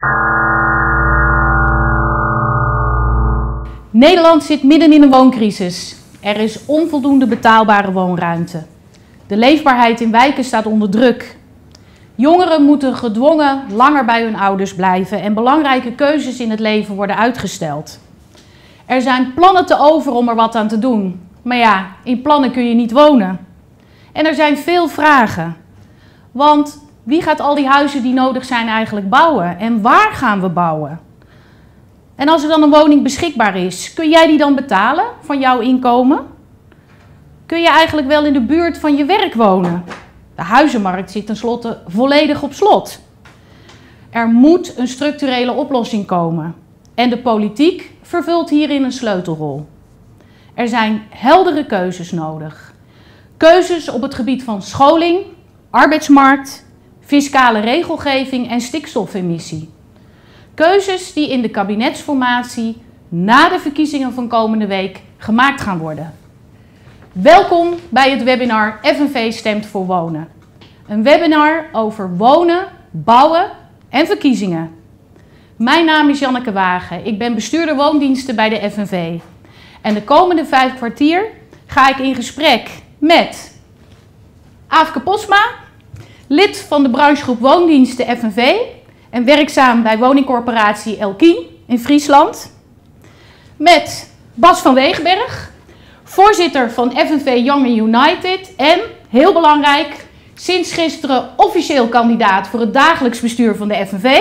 Nederland zit midden in een wooncrisis. Er is onvoldoende betaalbare woonruimte. De leefbaarheid in wijken staat onder druk. Jongeren moeten gedwongen langer bij hun ouders blijven en belangrijke keuzes in het leven worden uitgesteld. Er zijn plannen te over om er wat aan te doen. Maar ja, in plannen kun je niet wonen. En er zijn veel vragen. Want wie gaat al die huizen die nodig zijn eigenlijk bouwen? En waar gaan we bouwen? En als er dan een woning beschikbaar is, kun jij die dan betalen van jouw inkomen? Kun je eigenlijk wel in de buurt van je werk wonen? De huizenmarkt zit tenslotte volledig op slot. Er moet een structurele oplossing komen. En de politiek vervult hierin een sleutelrol. Er zijn heldere keuzes nodig. Keuzes op het gebied van scholing, arbeidsmarkt, fiscale regelgeving en stikstofemissie. Keuzes die in de kabinetsformatie na de verkiezingen van komende week gemaakt gaan worden. Welkom bij het webinar FNV Stemt voor Wonen. Een webinar over wonen, bouwen en verkiezingen. Mijn naam is Janneke Wagen. Ik ben bestuurder woondiensten bij de FNV. En de komende 5 kwartier ga ik in gesprek met Aafke Posma, lid van de branchegroep Woondiensten FNV en werkzaam bij woningcorporatie Elkien in Friesland. Met Bas van Wegenberg, voorzitter van FNV Young and United en, heel belangrijk, sinds gisteren officieel kandidaat voor het dagelijks bestuur van de FNV.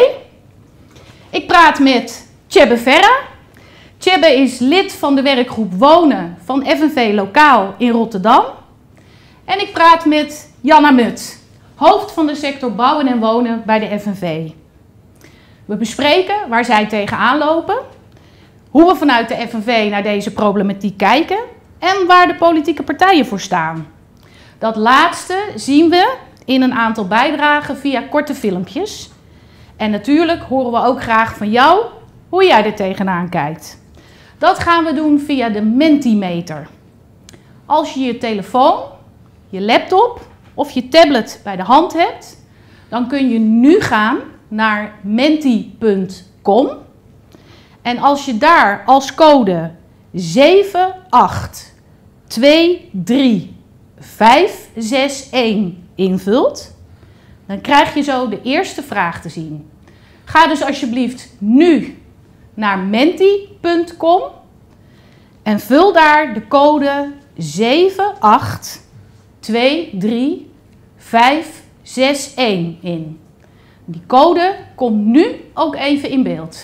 Ik praat met Tjebbe Verre. Tjebbe is lid van de werkgroep Wonen van FNV Lokaal in Rotterdam. En ik praat met Janna Mut, hoofd van de sector Bouwen en Wonen bij de FNV. We bespreken waar zij tegenaan lopen, hoe we vanuit de FNV naar deze problematiek kijken en waar de politieke partijen voor staan. Dat laatste zien we in een aantal bijdragen via korte filmpjes. En natuurlijk horen we ook graag van jou hoe jij er tegenaan kijkt. Dat gaan we doen via de Mentimeter. Als je je telefoon, je laptop of je tablet bij de hand hebt, dan kun je nu gaan naar menti.com. En als je daar als code 7823561 invult, dan krijg je zo de eerste vraag te zien. Ga dus alsjeblieft nu naar menti.com en vul daar de code 7823561 in. Die code komt nu ook even in beeld.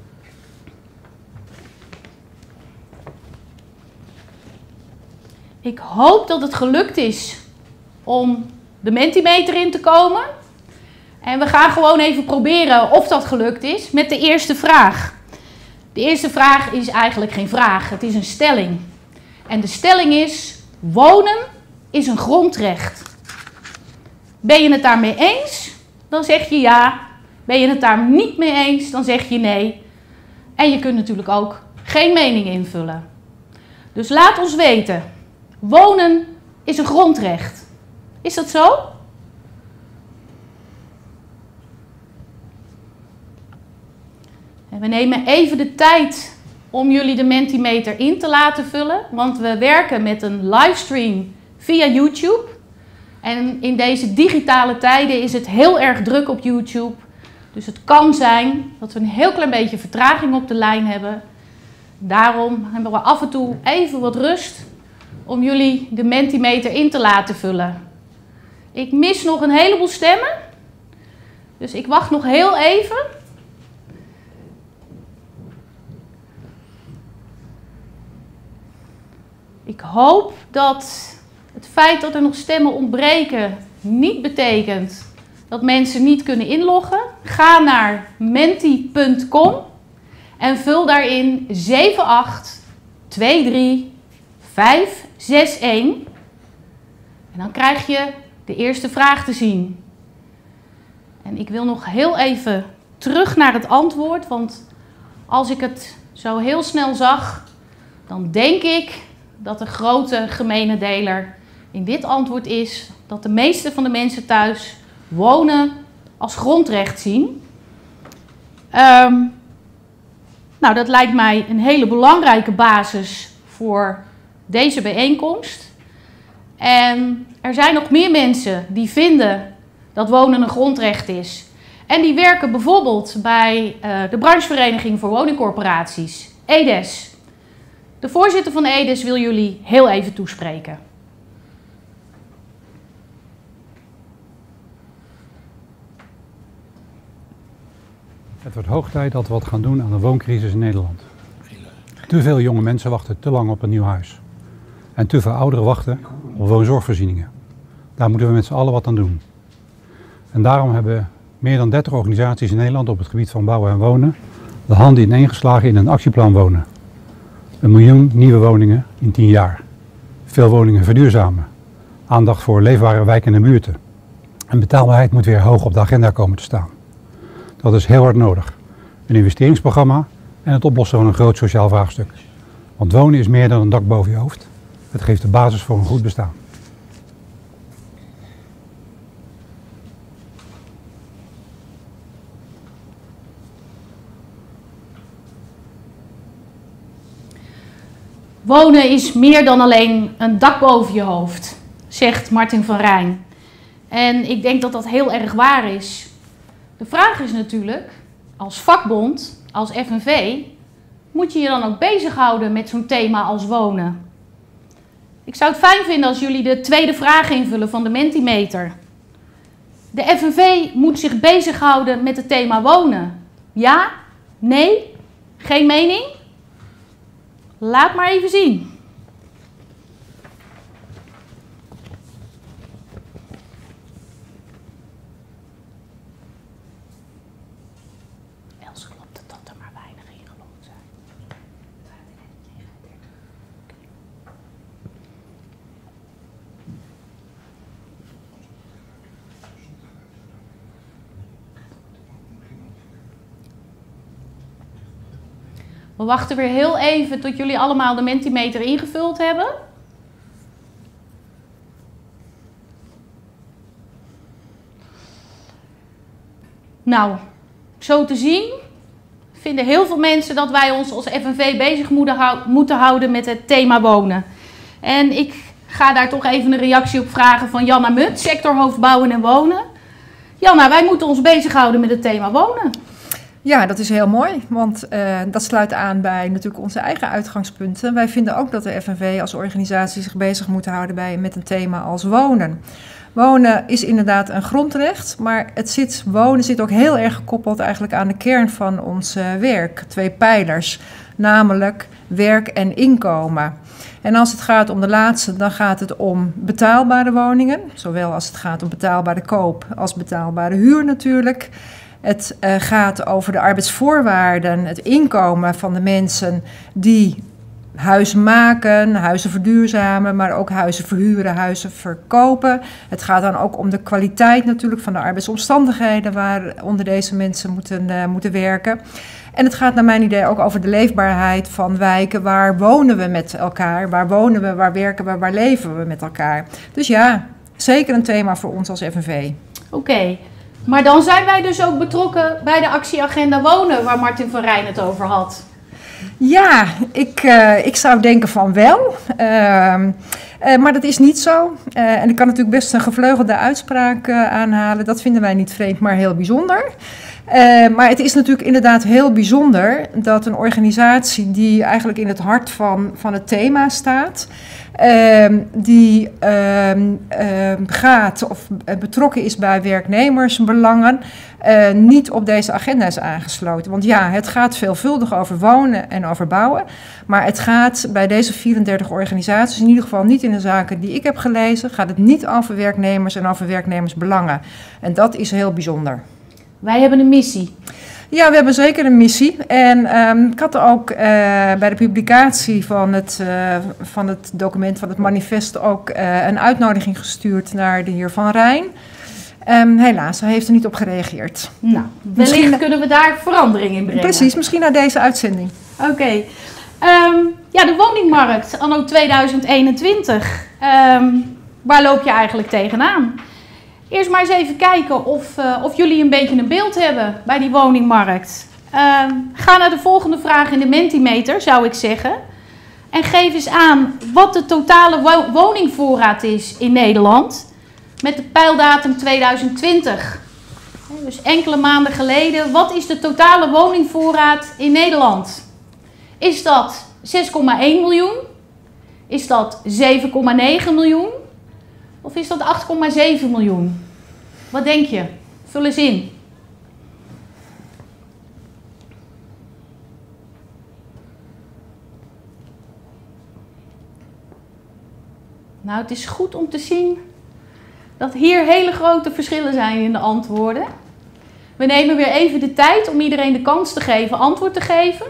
Ik hoop dat het gelukt is om de Mentimeter in te komen. En we gaan gewoon even proberen of dat gelukt is met de eerste vraag. De eerste vraag is eigenlijk geen vraag, het is een stelling. En de stelling is: wonen is een grondrecht. Ben je het daarmee eens? Dan zeg je ja. Ben je het daar niet mee eens? Dan zeg je nee. En je kunt natuurlijk ook geen mening invullen. Dus laat ons weten. Wonen is een grondrecht. Is dat zo? En we nemen even de tijd om jullie de Mentimeter in te laten vullen. Want we werken met een livestream via YouTube. En in deze digitale tijden is het heel erg druk op YouTube. Dus het kan zijn dat we een heel klein beetje vertraging op de lijn hebben. Daarom hebben we af en toe even wat rust om jullie de Mentimeter in te laten vullen. Ik mis nog een heleboel stemmen. Dus ik wacht nog heel even. Ik hoop dat het feit dat er nog stemmen ontbreken niet betekent dat mensen niet kunnen inloggen. Ga naar menti.com en vul daarin 7823561. En dan krijg je de eerste vraag te zien. En ik wil nog heel even terug naar het antwoord, want als ik het zo heel snel zag, dan denk ik dat de grote gemene deler in dit antwoord is dat de meeste van de mensen thuis wonen als grondrecht zien. Nou, dat lijkt mij een hele belangrijke basis voor deze bijeenkomst. En er zijn nog meer mensen die vinden dat wonen een grondrecht is. En die werken bijvoorbeeld bij de branchevereniging voor woningcorporaties, EDES. De voorzitter van EDES wil jullie heel even toespreken. Het wordt hoog tijd dat we wat gaan doen aan de wooncrisis in Nederland. Te veel jonge mensen wachten te lang op een nieuw huis. En te veel ouderen wachten op woonzorgvoorzieningen. Daar moeten we met z'n allen wat aan doen. En daarom hebben meer dan 30 organisaties in Nederland op het gebied van bouwen en wonen de handen ineengeslagen in een actieplan wonen. 1 miljoen nieuwe woningen in 10 jaar. Veel woningen verduurzamen. Aandacht voor leefbare wijken en buurten. En betaalbaarheid moet weer hoog op de agenda komen te staan. Dat is heel hard nodig. Een investeringsprogramma en het oplossen van een groot sociaal vraagstuk. Want wonen is meer dan een dak boven je hoofd. Het geeft de basis voor een goed bestaan. Wonen is meer dan alleen een dak boven je hoofd, zegt Martin van Rijn. En ik denk dat dat heel erg waar is. De vraag is natuurlijk, als vakbond, als FNV, moet je je dan ook bezighouden met zo'n thema als wonen? Ik zou het fijn vinden als jullie de tweede vraag invullen van de Mentimeter. De FNV moet zich bezighouden met het thema wonen. Ja? Nee? Geen mening? Laat maar even zien. Els klopt het dat er maar weinig ingelogd zijn. We wachten weer heel even tot jullie allemaal de Mentimeter ingevuld hebben. Nou, zo te zien vinden heel veel mensen dat wij ons als FNV bezig moeten houden met het thema wonen. En ik ga daar toch even een reactie op vragen van Janna Mut, sectorhoofd bouwen en wonen. Janna, wij moeten ons bezighouden met het thema wonen. Ja, dat is heel mooi, want dat sluit aan bij natuurlijk onze eigen uitgangspunten. Wij vinden ook dat de FNV als organisatie zich bezig moet houden met een thema als wonen. Wonen is inderdaad een grondrecht, maar wonen zit ook heel erg gekoppeld eigenlijk aan de kern van ons werk. 2 pijlers, namelijk werk en inkomen. En als het gaat om de laatste, dan gaat het om betaalbare woningen. Zowel als het gaat om betaalbare koop als betaalbare huur natuurlijk. Het gaat over de arbeidsvoorwaarden, het inkomen van de mensen die huizen maken, huizen verduurzamen, maar ook huizen verhuren, huizen verkopen. Het gaat dan ook om de kwaliteit natuurlijk van de arbeidsomstandigheden waaronder deze mensen moeten werken. En het gaat naar mijn idee ook over de leefbaarheid van wijken. Waar wonen we met elkaar? Waar wonen we, waar werken we, waar leven we met elkaar? Dus ja, zeker een thema voor ons als FNV. Oké. Maar dan zijn wij dus ook betrokken bij de actieagenda wonen, waar Martin van Rijn het over had. Ja, ik zou denken van wel. Maar dat is niet zo. En ik kan natuurlijk best een gevleugelde uitspraak aanhalen. Dat vinden wij niet vreemd, maar heel bijzonder. Maar het is natuurlijk inderdaad heel bijzonder dat een organisatie die eigenlijk in het hart van het thema staat, die gaat of betrokken is bij werknemersbelangen, niet op deze agenda is aangesloten. Want ja, het gaat veelvuldig over wonen en over bouwen, maar het gaat bij deze 34 organisaties, in ieder geval niet in de zaken die ik heb gelezen, gaat het niet over werknemers en over werknemersbelangen. En dat is heel bijzonder. Wij hebben een missie. Ja, we hebben zeker een missie. En ik had ook bij de publicatie van het document, van het manifest, ook een uitnodiging gestuurd naar de heer Van Rijn. Helaas, hij heeft er niet op gereageerd. Nou, wellicht kunnen we daar verandering in brengen. Precies, misschien na deze uitzending. Oké. Ja, de woningmarkt anno 2021. Waar loop je eigenlijk tegenaan? Eerst maar eens even kijken of jullie een beetje een beeld hebben bij die woningmarkt. Ga naar de volgende vraag in de Mentimeter, zou ik zeggen. En geef eens aan wat de totale woningvoorraad is in Nederland met de peildatum 2020. Dus enkele maanden geleden. Wat is de totale woningvoorraad in Nederland? Is dat 6,1 miljoen? Is dat 7,9 miljoen? Of is dat 8,7 miljoen? Wat denk je? Vul eens in. Nou, het is goed om te zien dat hier hele grote verschillen zijn in de antwoorden. We nemen weer even de tijd om iedereen de kans te geven antwoord te geven.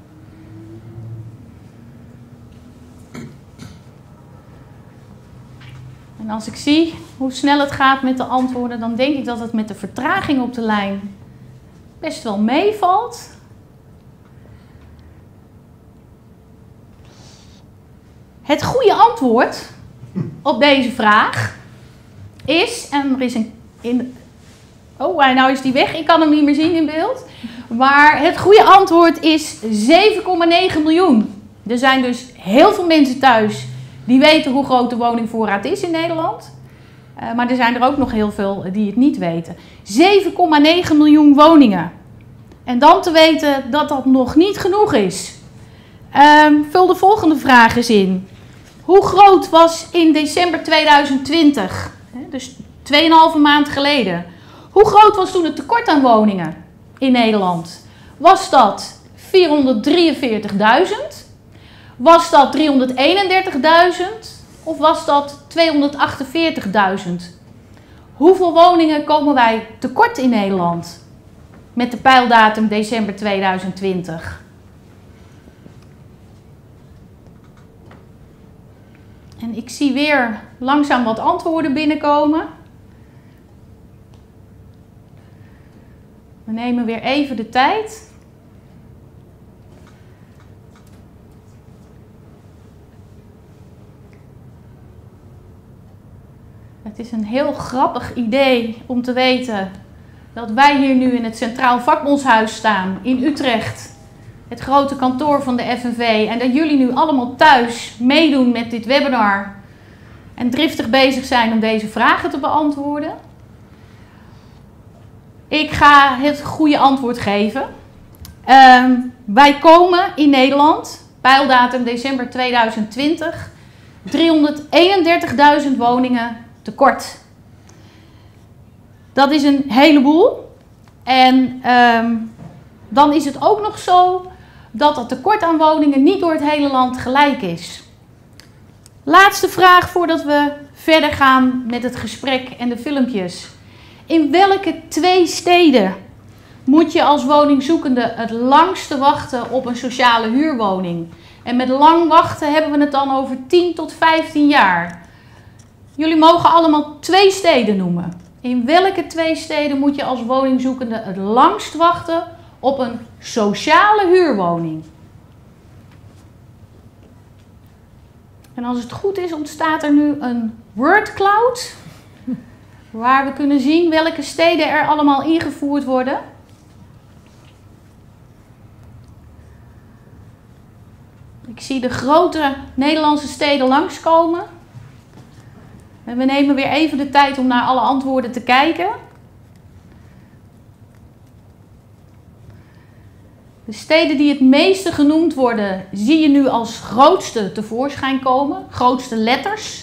En als ik zie hoe snel het gaat met de antwoorden, dan denk ik dat het met de vertraging op de lijn best wel meevalt. Het goede antwoord op deze vraag is, en er is nou is die weg, ik kan hem niet meer zien in beeld. Maar het goede antwoord is 7,9 miljoen. Er zijn dus heel veel mensen thuis die weten hoe groot de woningvoorraad is in Nederland. Maar er zijn er ook nog heel veel die het niet weten. 7,9 miljoen woningen. En dan te weten dat dat nog niet genoeg is. Vul de volgende vraag eens in. Hoe groot was in december 2020, dus 2,5 maand geleden, hoe groot was toen het tekort aan woningen in Nederland? Was dat 443.000? Was dat 331.000? Of was dat 248.000? Hoeveel woningen komen wij tekort in Nederland met de peildatum december 2020? En ik zie weer langzaam wat antwoorden binnenkomen. We nemen weer even de tijd. Het is een heel grappig idee om te weten dat wij hier nu in het Centraal Vakbondshuis staan in Utrecht. Het grote kantoor van de FNV. En dat jullie nu allemaal thuis meedoen met dit webinar. En driftig bezig zijn om deze vragen te beantwoorden. Ik ga het goede antwoord geven. Wij komen in Nederland, peildatum december 2020, 331.000 woningen tekort. Dat is een heleboel. En dan is het ook nog zo dat het tekort aan woningen niet door het hele land gelijk is. Laatste vraag voordat we verder gaan met het gesprek en de filmpjes. In welke 2 steden moet je als woningzoekende het langste wachten op een sociale huurwoning? En met lang wachten hebben we het dan over 10 tot 15 jaar. Jullie mogen allemaal 2 steden noemen. In welke 2 steden moet je als woningzoekende het langst wachten op een sociale huurwoning? En als het goed is, ontstaat er nu een wordcloud, waar we kunnen zien welke steden er allemaal ingevoerd worden. Ik zie de grote Nederlandse steden langskomen. En we nemen weer even de tijd om naar alle antwoorden te kijken. De steden die het meeste genoemd worden, zie je nu als grootste tevoorschijn komen. Grootste letters.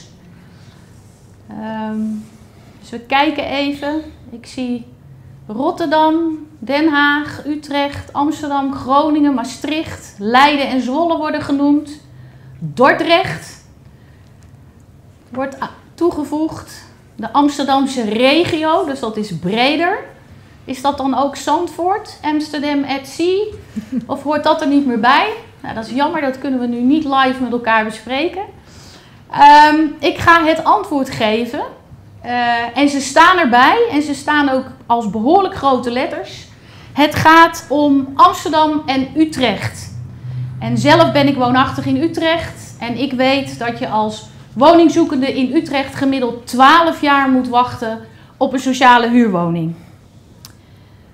Dus we kijken even. Ik zie Rotterdam, Den Haag, Utrecht, Amsterdam, Groningen, Maastricht, Leiden en Zwolle worden genoemd. Dordrecht wordt toegevoegd. De Amsterdamse regio, dus dat is breder. Is dat dan ook Zandvoort, Amsterdam at Sea? Of hoort dat er niet meer bij? Nou, dat is jammer, dat kunnen we nu niet live met elkaar bespreken. Ik ga het antwoord geven. En ze staan erbij en ze staan ook als behoorlijk grote letters. Het gaat om Amsterdam en Utrecht. En zelf ben ik woonachtig in Utrecht. En ik weet dat je als woningzoekende in Utrecht gemiddeld 12 jaar moet wachten op een sociale huurwoning.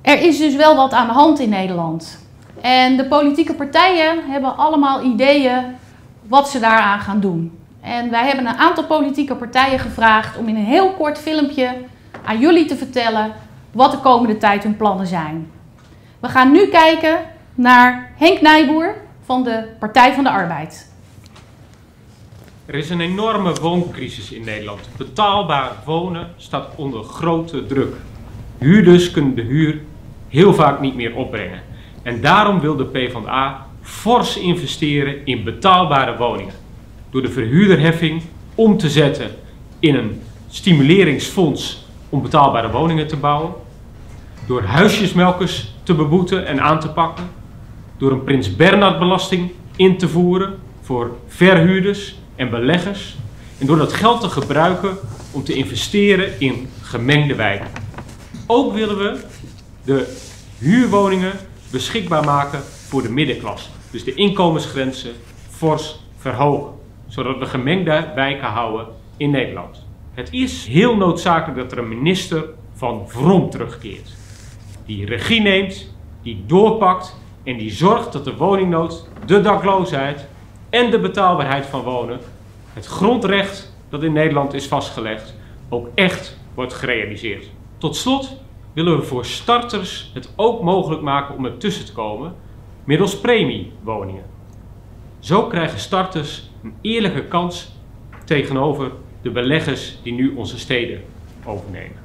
Er is dus wel wat aan de hand in Nederland. En de politieke partijen hebben allemaal ideeën wat ze daaraan gaan doen. En wij hebben een aantal politieke partijen gevraagd om in een heel kort filmpje aan jullie te vertellen wat de komende tijd hun plannen zijn. We gaan nu kijken naar Henk Nijboer van de Partij van de Arbeid. Er is een enorme wooncrisis in Nederland. Betaalbaar wonen staat onder grote druk. Huurders kunnen de huur heel vaak niet meer opbrengen. En daarom wil de PvdA fors investeren in betaalbare woningen. Door de verhuurderheffing om te zetten in een stimuleringsfonds om betaalbare woningen te bouwen. Door huisjesmelkers te beboeten en aan te pakken. Door een Prins Bernhard-belasting in te voeren voor verhuurders en beleggers. En door dat geld te gebruiken om te investeren in gemengde wijken. Ook willen we de huurwoningen beschikbaar maken voor de middenklasse. Dus de inkomensgrenzen fors verhogen. Zodat we gemengde wijken houden in Nederland. Het is heel noodzakelijk dat er een minister van Vrom terugkeert. Die regie neemt, die doorpakt en die zorgt dat de woningnood, de dakloosheid en de betaalbaarheid van wonen, het grondrecht dat in Nederland is vastgelegd, ook echt wordt gerealiseerd. Tot slot willen we voor starters het ook mogelijk maken om ertussen te komen middels premiewoningen. Zo krijgen starters een eerlijke kans tegenover de beleggers die nu onze steden overnemen.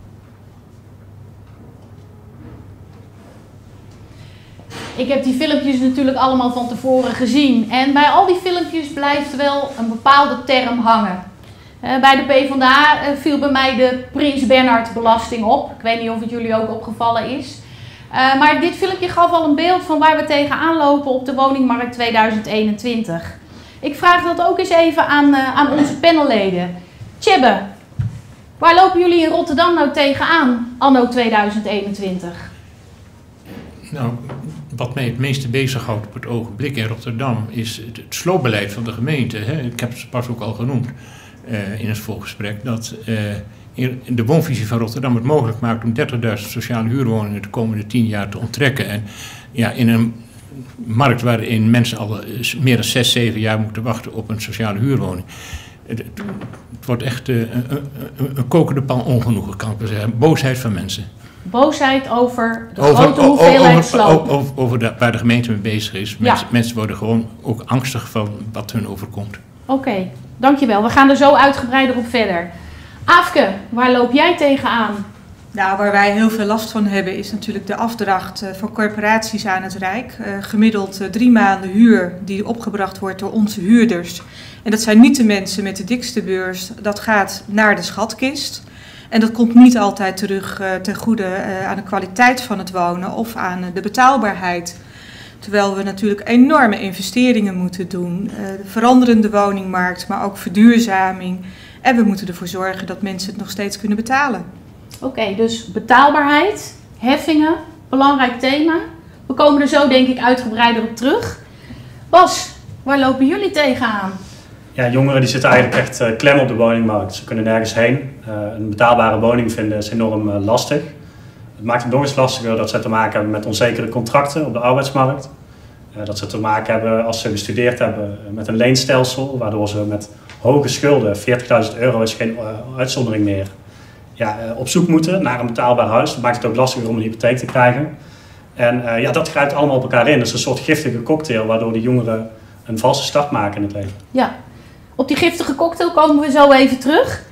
Ik heb die filmpjes natuurlijk allemaal van tevoren gezien. En bij al die filmpjes blijft wel een bepaalde term hangen. Bij de PvdA viel bij mij de Prins Bernhard belasting op. Ik weet niet of het jullie ook opgevallen is. Maar dit filmpje gaf al een beeld van waar we tegenaan lopen op de woningmarkt 2021. Ik vraag dat ook eens even aan onze panelleden. Tjebbe, waar lopen jullie in Rotterdam nou tegenaan anno 2021? Nou, wat mij het meeste bezighoudt op het ogenblik in Rotterdam is het sloopbeleid van de gemeente. Hè. Ik heb het pas ook al genoemd in het voorgesprek, dat de woonvisie van Rotterdam het mogelijk maakt om 30.000 sociale huurwoningen de komende 10 jaar te onttrekken. En ja, in een markt waarin mensen al meer dan 6, 7 jaar moeten wachten op een sociale huurwoning. Het wordt echt een kokende pan ongenoegen, kan ik wel zeggen. Boosheid van mensen. Boosheid over de grote hoeveelheid sloop. Over waar de gemeente mee bezig is. Ja. Mensen worden gewoon ook angstig van wat hun overkomt. Oké, dankjewel. We gaan er zo uitgebreider op verder. Aafke, waar loop jij tegenaan? Nou, waar wij heel veel last van hebben is natuurlijk de afdracht van corporaties aan het Rijk. Gemiddeld 3 maanden huur die opgebracht wordt door onze huurders. En dat zijn niet de mensen met de dikste beurs. Dat gaat naar de schatkist. En dat komt niet altijd terug ten goede aan de kwaliteit van het wonen of aan de betaalbaarheid. Terwijl we natuurlijk enorme investeringen moeten doen. De veranderende woningmarkt, maar ook verduurzaming. En we moeten ervoor zorgen dat mensen het nog steeds kunnen betalen. Oké, dus betaalbaarheid, heffingen, belangrijk thema. We komen er zo denk ik uitgebreider op terug. Bas, waar lopen jullie tegenaan? Ja, jongeren die zitten eigenlijk echt klem op de woningmarkt. Ze kunnen nergens heen. Een betaalbare woning vinden is enorm lastig. Het maakt het nog eens lastiger dat ze te maken hebben met onzekere contracten op de arbeidsmarkt. Dat ze te maken hebben als ze gestudeerd hebben met een leenstelsel, waardoor ze met hoge schulden, 40.000 euro is geen uitzondering meer, op zoek moeten naar een betaalbaar huis. Dat maakt het ook lastiger om een hypotheek te krijgen. En dat grijpt allemaal op elkaar in. Dat is een soort giftige cocktail waardoor de jongeren een valse start maken in het leven. Ja, op die giftige cocktail komen we zo even terug.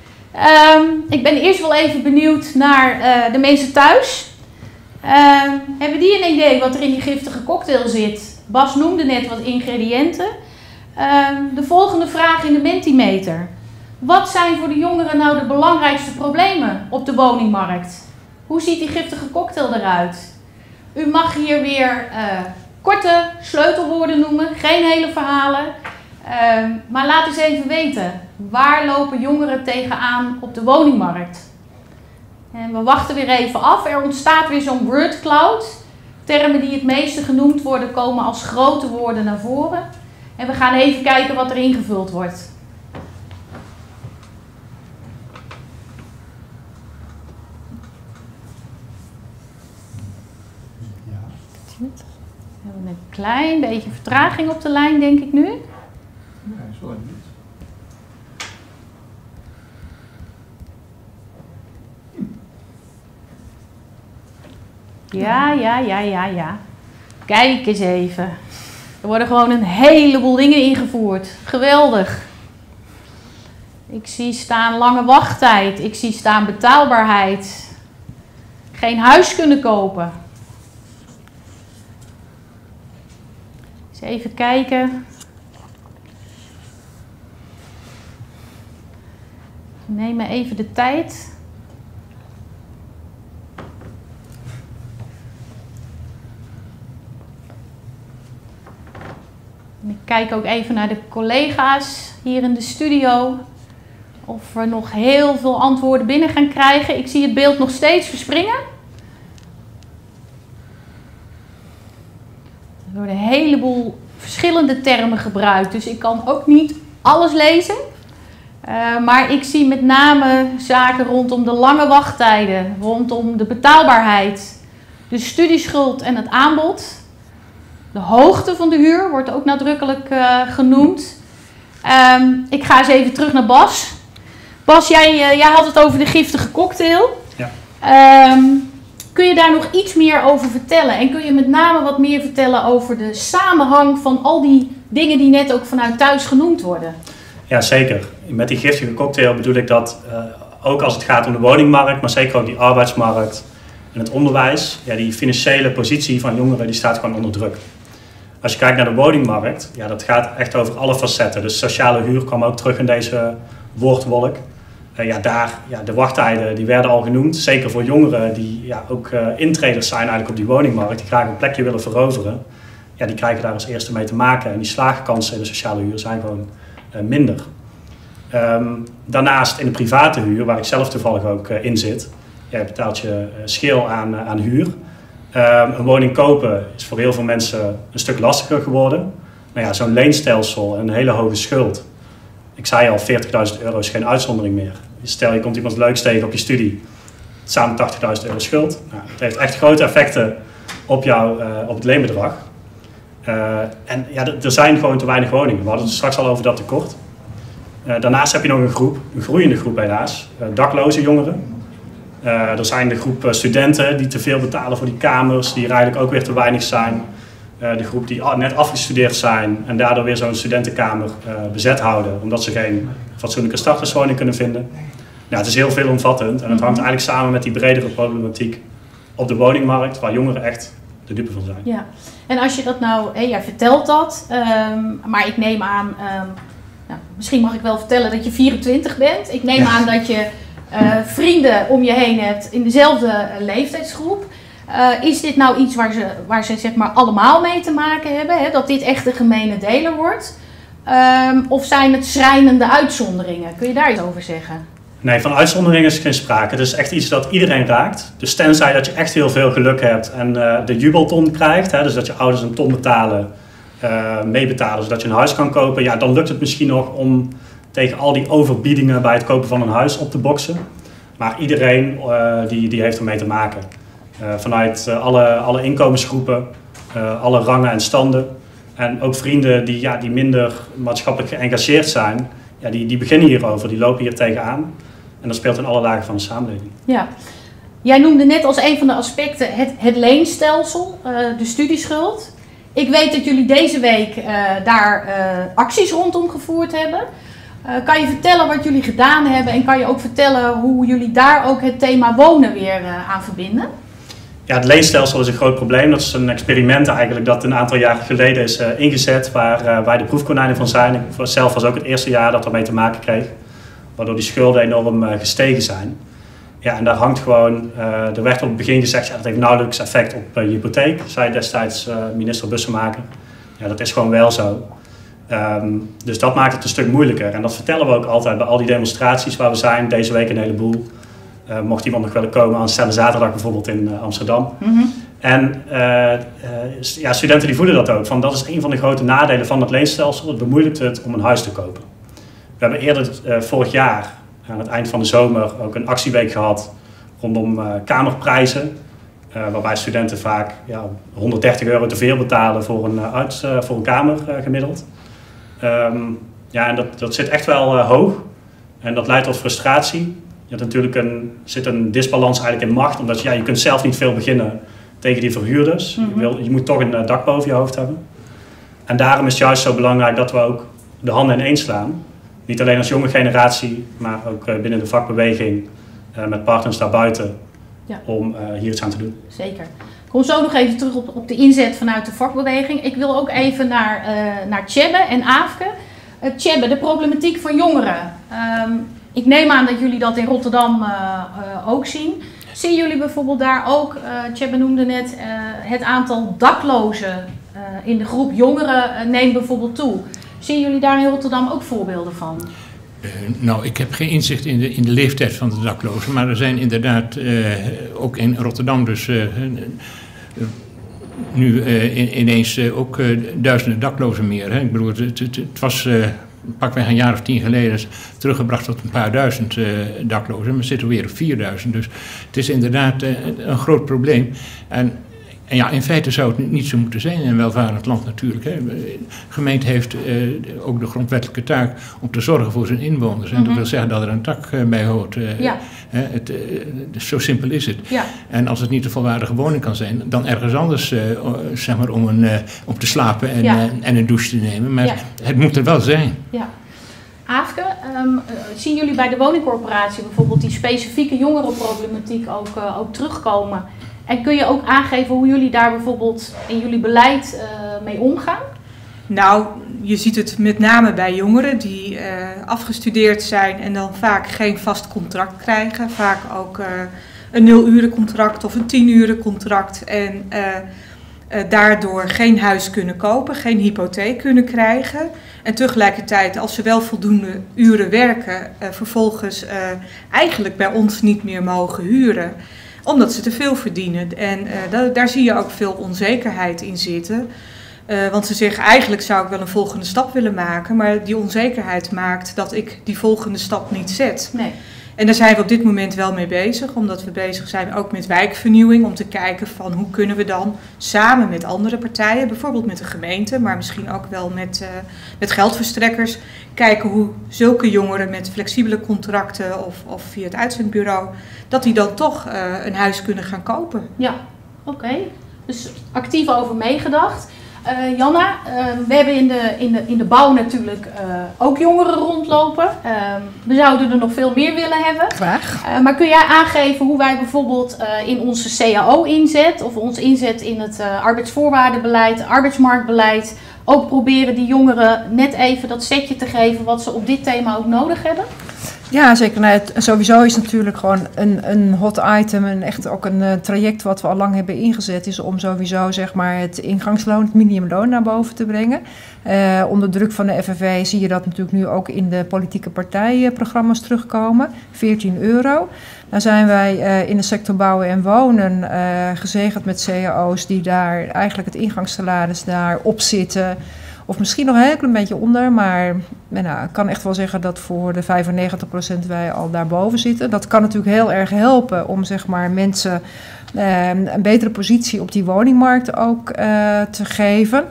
Ik ben eerst wel even benieuwd naar de mensen thuis. Hebben die een idee wat er in die giftige cocktail zit? Bas noemde net wat ingrediënten. De volgende vraag in de Mentimeter. Wat zijn voor de jongeren nou de belangrijkste problemen op de woningmarkt? Hoe ziet die giftige cocktail eruit? U mag hier weer korte sleutelwoorden noemen, geen hele verhalen. Maar laat eens even weten, waar lopen jongeren tegenaan op de woningmarkt? En we wachten weer even af. Er ontstaat weer zo'n wordcloud. Termen die het meeste genoemd worden komen als grote woorden naar voren. En we gaan even kijken wat er ingevuld wordt. We hebben een klein beetje vertraging op de lijn, denk ik nu. Ja, is wel een Ja. Kijk eens even. Er worden gewoon een heleboel dingen ingevoerd. Geweldig. Ik zie staan lange wachttijd. Ik zie staan betaalbaarheid. Geen huis kunnen kopen. Eens even kijken. Neem me even de tijd. En ik kijk ook even naar de collega's hier in de studio. Of we nog heel veel antwoorden binnen gaan krijgen. Ik zie het beeld nog steeds verspringen. Er worden een heleboel verschillende termen gebruikt. Dus ik kan ook niet alles lezen. Maar ik zie met name zaken rondom de lange wachttijden. Rondom de betaalbaarheid. De studieschuld en het aanbod. De hoogte van de huur wordt ook nadrukkelijk genoemd. Ik ga eens even terug naar Bas. Bas, jij had het over de giftige cocktail. Ja. Kun je daar nog iets meer over vertellen? En kun je met name wat meer vertellen over de samenhang van al die dingen die net ook vanuit thuis genoemd worden? Ja, zeker. Met die giftige cocktail bedoel ik dat ook als het gaat om de woningmarkt, maar zeker ook die arbeidsmarkt en het onderwijs, ja, die financiële positie van jongeren die staat gewoon onder druk. Als je kijkt naar de woningmarkt, ja, dat gaat echt over alle facetten. Dus sociale huur kwam ook terug in deze woordwolk. De wachttijden die werden al genoemd. Zeker voor jongeren die ook intreders zijn eigenlijk op die woningmarkt. Die graag een plekje willen veroveren. Ja, die krijgen daar als eerste mee te maken. En die slaagkansen in de sociale huur zijn gewoon minder. Daarnaast in de private huur, waar ik zelf toevallig ook in zit. Je betaalt je schil aan huur. Een woning kopen is voor heel veel mensen een stuk lastiger geworden. Nou ja, zo'n leenstelsel en een hele hoge schuld. Ik zei al, €40.000 is geen uitzondering meer. Stel, je komt iemand leuks tegen op je studie. Samen €80.000 schuld. Nou, het heeft echt grote effecten op het leenbedrag. Er zijn gewoon te weinig woningen. We hadden het straks al over dat tekort. Daarnaast heb je nog een groeiende groep helaas. Dakloze jongeren. Er zijn de groep studenten die te veel betalen voor die kamers, die er eigenlijk ook weer te weinig zijn. De groep die net afgestudeerd zijn en daardoor weer zo'n studentenkamer bezet houden, omdat ze geen fatsoenlijke starterswoning kunnen vinden. Ja, het is heel veelomvattend en het hangt eigenlijk samen met die bredere problematiek op de woningmarkt, waar jongeren echt de dupe van zijn. Ja, en als je dat nou, jij vertelt dat, maar ik neem aan, misschien mag ik wel vertellen dat je 24 bent. Ik neem aan dat je vrienden om je heen hebt in dezelfde leeftijdsgroep. Is dit nou iets waar ze zeg maar allemaal mee te maken hebben? Hè? Dat dit echt de gemene deler wordt? Of zijn het schrijnende uitzonderingen? Kun je daar iets over zeggen? Nee, van uitzonderingen is geen sprake. Het is echt iets dat iedereen raakt. Dus tenzij dat je echt heel veel geluk hebt en de jubelton krijgt. Hè, dus dat je ouders een ton betalen, meebetalen zodat je een huis kan kopen. Ja, dan lukt het misschien nog om tegen al die overbiedingen bij het kopen van een huis op te boksen. Maar iedereen die heeft ermee te maken. Vanuit alle inkomensgroepen, alle rangen en standen. En ook vrienden die minder maatschappelijk geëngageerd zijn, ja, die beginnen hierover, die lopen hier tegenaan. En dat speelt in alle lagen van de samenleving. Ja. Jij noemde net als een van de aspecten het leenstelsel, de studieschuld. Ik weet dat jullie deze week daar acties rondom gevoerd hebben. Kan je vertellen wat jullie gedaan hebben en kan je ook vertellen hoe jullie daar ook het thema wonen weer aan verbinden? Ja, het leenstelsel is een groot probleem. Dat is een experiment eigenlijk dat een aantal jaren geleden is ingezet, waar wij de proefkonijnen van zijn. Ik zelf was ook het eerste jaar dat ermee te maken kreeg, waardoor die schulden enorm gestegen zijn. Ja, en daar hangt gewoon, er werd op het begin gezegd, ja, dat heeft nauwelijks effect op je hypotheek, zei destijds minister Bussemaker. Ja, dat is gewoon wel zo. Dus dat maakt het een stuk moeilijker. En dat vertellen we ook altijd bij al die demonstraties waar we zijn. Deze week een heleboel. Mocht iemand nog willen komen aan Stille Zaterdag bijvoorbeeld in Amsterdam. Mm-hmm. En studenten die voelen dat ook. Van, dat is een van de grote nadelen van het leenstelsel. Het bemoeilijkt het om een huis te kopen. We hebben eerder vorig jaar aan het eind van de zomer ook een actieweek gehad rondom kamerprijzen. Waarbij studenten vaak 130 euro te veel betalen voor een kamer gemiddeld. En dat zit echt wel hoog. En dat leidt tot frustratie. Je hebt natuurlijk zit een disbalans eigenlijk in macht. Omdat je kunt zelf niet veel beginnen tegen die verhuurders. Mm-hmm. Je moet toch een dak boven je hoofd hebben. En daarom is het juist zo belangrijk dat we ook de handen ineen slaan. Niet alleen als jonge generatie, maar ook binnen de vakbeweging met partners daarbuiten. Ja. Om hier iets aan te doen. Zeker. Ik kom zo nog even terug op de inzet vanuit de vakbeweging. Ik wil ook even naar Tjebbe en Aafke. Tjebbe, de problematiek van jongeren. Ik neem aan dat jullie dat in Rotterdam ook zien. Zien jullie bijvoorbeeld daar ook, Tjebbe noemde net, het aantal daklozen in de groep jongeren neemt bijvoorbeeld toe. Zien jullie daar in Rotterdam ook voorbeelden van? Nou, ik heb geen inzicht in de leeftijd van de daklozen, maar er zijn inderdaad ook in Rotterdam dus nu ineens ook duizenden daklozen meer. Hè. Ik bedoel, het was pakweg een jaar of 10 geleden teruggebracht tot een paar duizend daklozen, maar we zitten weer op 4000. Dus het is inderdaad een groot probleem. En ja, in feite zou het niet zo moeten zijn in een welvarend land natuurlijk. Hè. De gemeente heeft ook de grondwettelijke taak om te zorgen voor zijn inwoners. En dat wil zeggen dat er een dak bij hoort. Zo simpel is het. Ja. En als het niet een volwaardige woning kan zijn, dan ergens anders zeg maar om te slapen en een douche te nemen. Maar het moet er wel zijn. Ja. Aafke, zien jullie bij de woningcorporatie bijvoorbeeld die specifieke jongerenproblematiek ook terugkomen? En kun je ook aangeven hoe jullie daar bijvoorbeeld in jullie beleid mee omgaan? Nou, je ziet het met name bij jongeren die afgestudeerd zijn en dan vaak geen vast contract krijgen. Vaak ook een 0-urencontract of een 10-urencontract en daardoor geen huis kunnen kopen, geen hypotheek kunnen krijgen. En tegelijkertijd, als ze wel voldoende uren werken, vervolgens eigenlijk bij ons niet meer mogen huren. Omdat ze te veel verdienen. En daar zie je ook veel onzekerheid in zitten. Want ze zeggen, eigenlijk zou ik wel een volgende stap willen maken. Maar die onzekerheid maakt dat ik die volgende stap niet zet. Nee. En daar zijn we op dit moment wel mee bezig. Omdat we bezig zijn ook met wijkvernieuwing. Om te kijken van hoe kunnen we dan samen met andere partijen. Bijvoorbeeld met de gemeente. Maar misschien ook wel met geldverstrekkers. Kijken hoe zulke jongeren met flexibele contracten of via het uitzendbureau. Dat die dan toch een huis kunnen gaan kopen. Ja, oké. Dus actief over meegedacht. Janna, we hebben in de bouw natuurlijk ook jongeren rondlopen. We zouden er nog veel meer willen hebben. Graag. Maar kun jij aangeven hoe wij bijvoorbeeld in onze CAO inzet of ons inzet in het arbeidsvoorwaardenbeleid, arbeidsmarktbeleid ook proberen die jongeren net even dat setje te geven wat ze op dit thema ook nodig hebben? Ja, zeker. Nou, sowieso is natuurlijk gewoon een hot item en echt ook een traject wat we al lang hebben ingezet, is om sowieso zeg maar het ingangsloon, het minimumloon naar boven te brengen. Onder druk van de FNV zie je dat natuurlijk nu ook in de politieke partijprogramma's terugkomen. 14 euro. Nou zijn wij in de sector bouwen en wonen gezegend met cao's die daar eigenlijk het ingangssalaris daarop zitten. Of misschien nog een heel klein beetje onder, maar ik kan echt wel zeggen dat voor de 95% wij al daarboven zitten. Dat kan natuurlijk heel erg helpen om zeg maar mensen een betere positie op die woningmarkt ook te geven.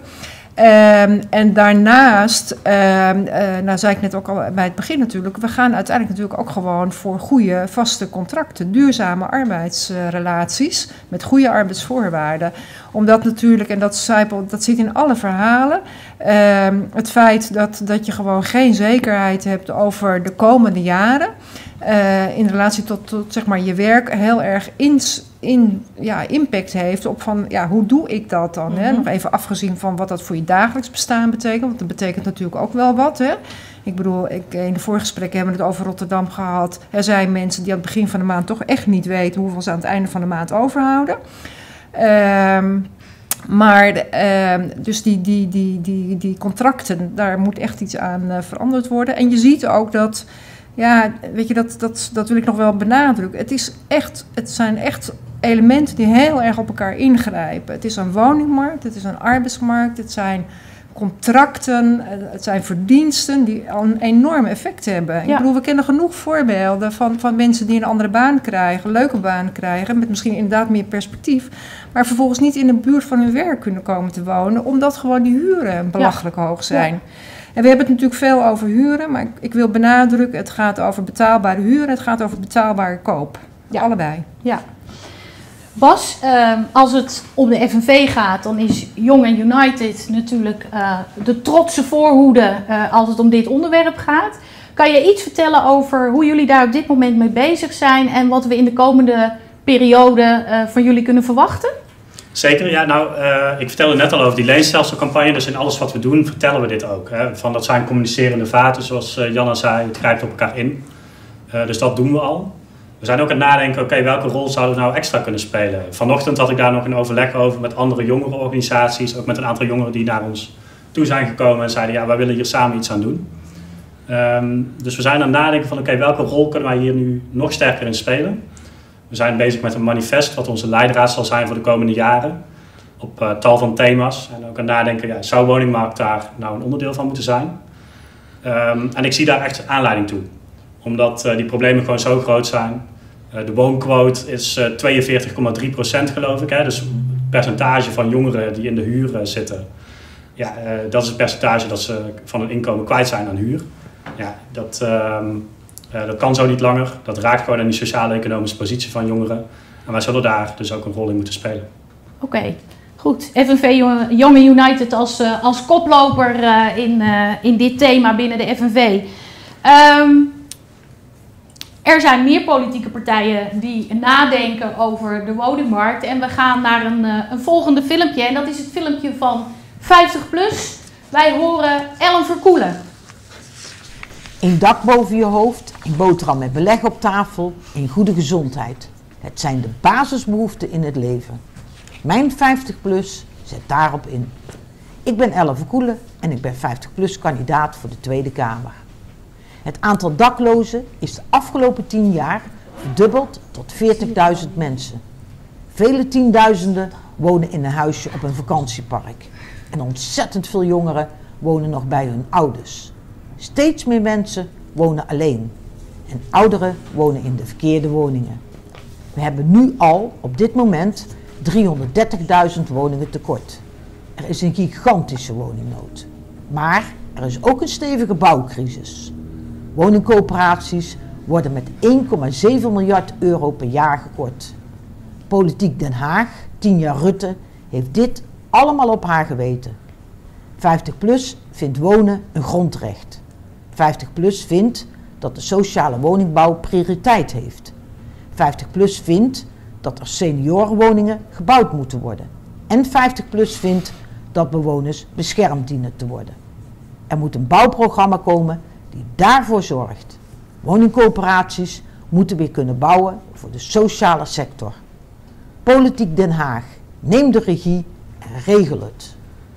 En daarnaast, zei ik net ook al bij het begin natuurlijk, we gaan uiteindelijk natuurlijk ook gewoon voor goede vaste contracten, duurzame arbeidsrelaties met goede arbeidsvoorwaarden. Omdat natuurlijk, en dat zit in alle verhalen, het feit dat je gewoon geen zekerheid hebt over de komende jaren, in relatie tot zeg maar je werk heel erg impact heeft op van hoe doe ik dat dan? Hè? Nog even afgezien van wat dat voor je dagelijks bestaan betekent, want dat betekent natuurlijk ook wel wat. Hè? Ik bedoel, in de vorige gesprekken hebben we het over Rotterdam gehad. Er zijn mensen die aan het begin van de maand toch echt niet weten hoeveel ze aan het einde van de maand overhouden. Dus die contracten, daar moet echt iets aan veranderd worden. En je ziet ook dat, weet je, dat wil ik nog wel benadrukken. Het zijn echt elementen die heel erg op elkaar ingrijpen. Het is een woningmarkt, het is een arbeidsmarkt, het zijn contracten, het zijn verdiensten die al een enorm effect hebben. Ja. Ik bedoel, we kennen genoeg voorbeelden van mensen die een andere baan krijgen, een leuke baan krijgen, met misschien inderdaad meer perspectief, maar vervolgens niet in de buurt van hun werk kunnen komen te wonen, omdat gewoon die huren belachelijk hoog zijn. Ja. En we hebben het natuurlijk veel over huren, maar ik wil benadrukken, het gaat over betaalbare huren, het gaat over betaalbare koop. Ja. Allebei. Ja. Bas, als het om de FNV gaat, dan is Young and United natuurlijk de trotse voorhoede als het om dit onderwerp gaat. Kan je iets vertellen over hoe jullie daar op dit moment mee bezig zijn en wat we in de komende periode van jullie kunnen verwachten? Zeker, ja. Nou, ik vertelde net al over die leenstelselcampagne. Dus in alles wat we doen, vertellen we dit ook. Hè. Van dat zijn communicerende vaten, zoals Janna zei. Het grijpt op elkaar in. Dus dat doen we al. We zijn ook aan het nadenken, oké, welke rol zouden we nou extra kunnen spelen? Vanochtend had ik daar nog een overleg over met andere jongerenorganisaties. Ook met een aantal jongeren die naar ons toe zijn gekomen en zeiden, ja, wij willen hier samen iets aan doen. Dus we zijn aan het nadenken van, oké, welke rol kunnen wij hier nu nog sterker in spelen? We zijn bezig met een manifest wat onze leidraad zal zijn voor de komende jaren. Op tal van thema's. En ook aan het nadenken, ja, zou woningmarkt daar nou een onderdeel van moeten zijn? En ik zie daar echt aanleiding toe. Omdat die problemen gewoon zo groot zijn. De woonquote is 42,3% geloof ik. Hè? Dus het percentage van jongeren die in de huur zitten. Ja, dat is het percentage dat ze van hun inkomen kwijt zijn aan huur. Ja, dat kan zo niet langer. Dat raakt gewoon aan die sociaal-economische positie van jongeren. En wij zullen daar dus ook een rol in moeten spelen. Oké, goed. FNV Young and United als koploper in dit thema binnen de FNV. Er zijn meer politieke partijen die nadenken over de woningmarkt. En we gaan naar een volgende filmpje. En dat is het filmpje van 50PLUS. Wij horen Ellen Verkoelen. Een dak boven je hoofd, een boterham met beleg op tafel, een goede gezondheid. Het zijn de basisbehoeften in het leven. Mijn 50PLUS zet daarop in. Ik ben Ellen Verkoelen en ik ben 50PLUS kandidaat voor de Tweede Kamer. Het aantal daklozen is de afgelopen 10 jaar verdubbeld tot 40.000 mensen. Vele tienduizenden wonen in een huisje op een vakantiepark. En ontzettend veel jongeren wonen nog bij hun ouders. Steeds meer mensen wonen alleen. En ouderen wonen in de verkeerde woningen. We hebben nu al op dit moment 330.000 woningen tekort. Er is een gigantische woningnood. Maar er is ook een stevige bouwcrisis. Woningcoöperaties worden met 1,7 miljard euro per jaar gekort. Politiek Den Haag, 10 jaar Rutte, heeft dit allemaal op haar geweten. 50PLUS vindt wonen een grondrecht. 50PLUS vindt dat de sociale woningbouw prioriteit heeft. 50PLUS vindt dat er seniorenwoningen gebouwd moeten worden. En 50PLUS vindt dat bewoners beschermd dienen te worden. Er moet een bouwprogramma komen die daarvoor zorgt. Woningcoöperaties moeten weer kunnen bouwen voor de sociale sector. Politiek Den Haag, neem de regie en regel het.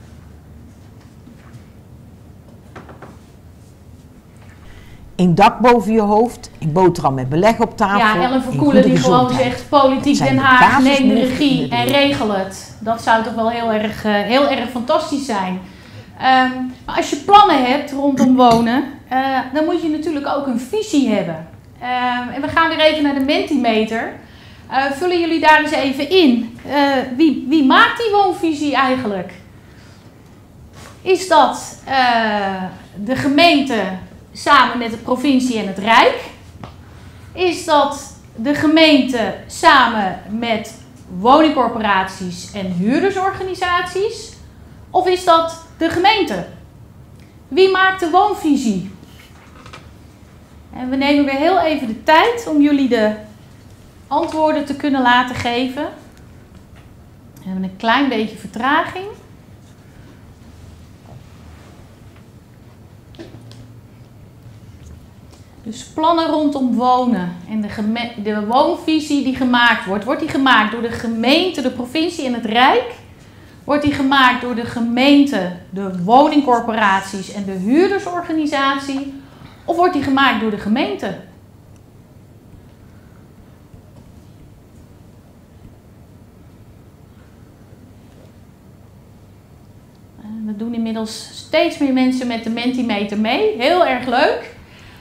Een dak boven je hoofd, een boterham met beleg op tafel. Ja, Ellen Verkoelen die gewoon zegt, politiek Den Haag, neem de regie en regel het. Dat zou toch wel heel erg fantastisch zijn. Maar als je plannen hebt rondom wonen, dan moet je natuurlijk ook een visie hebben. En we gaan weer even naar de Mentimeter. Vullen jullie daar eens even in. Wie maakt die woonvisie eigenlijk? Is dat de gemeente samen met de provincie en het Rijk? Is dat de gemeente samen met woningcorporaties en huurdersorganisaties? Of is dat de gemeente? Wie maakt de woonvisie? En we nemen weer heel even de tijd om jullie de antwoorden te kunnen laten geven. We hebben een klein beetje vertraging. Dus plannen rondom wonen en de woonvisie die gemaakt wordt. Wordt die gemaakt door de gemeente, de provincie en het Rijk? Wordt die gemaakt door de gemeente, de woningcorporaties en de huurdersorganisatie? Of wordt die gemaakt door de gemeente? We we doen inmiddels steeds meer mensen met de Mentimeter mee. Heel erg leuk.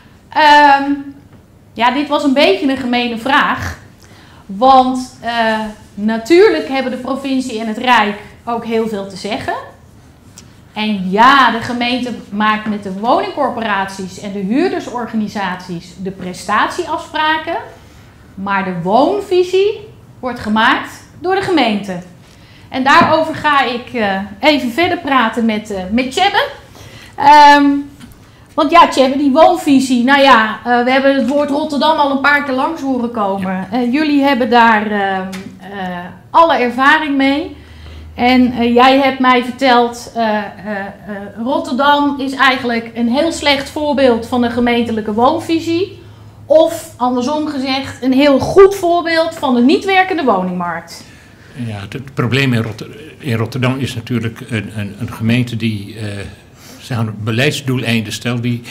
Ja, dit was een beetje een gemene vraag. Want natuurlijk hebben de provincie en het Rijk ook heel veel te zeggen. En ja, de gemeente maakt met de woningcorporaties en de huurdersorganisaties de prestatieafspraken. Maar de woonvisie wordt gemaakt door de gemeente. En daarover ga ik even verder praten met Tjebbe. Want ja, Tjebbe, die woonvisie, nou ja, we hebben het woord Rotterdam al een paar keer langs horen komen. Jullie hebben daar alle ervaring mee. En jij hebt mij verteld, Rotterdam is eigenlijk een heel slecht voorbeeld van een gemeentelijke woonvisie. Of andersom gezegd, een heel goed voorbeeld van de niet werkende woningmarkt. Ja, het probleem in Rotterdam is natuurlijk een gemeente die beleidsdoeleinden stelt die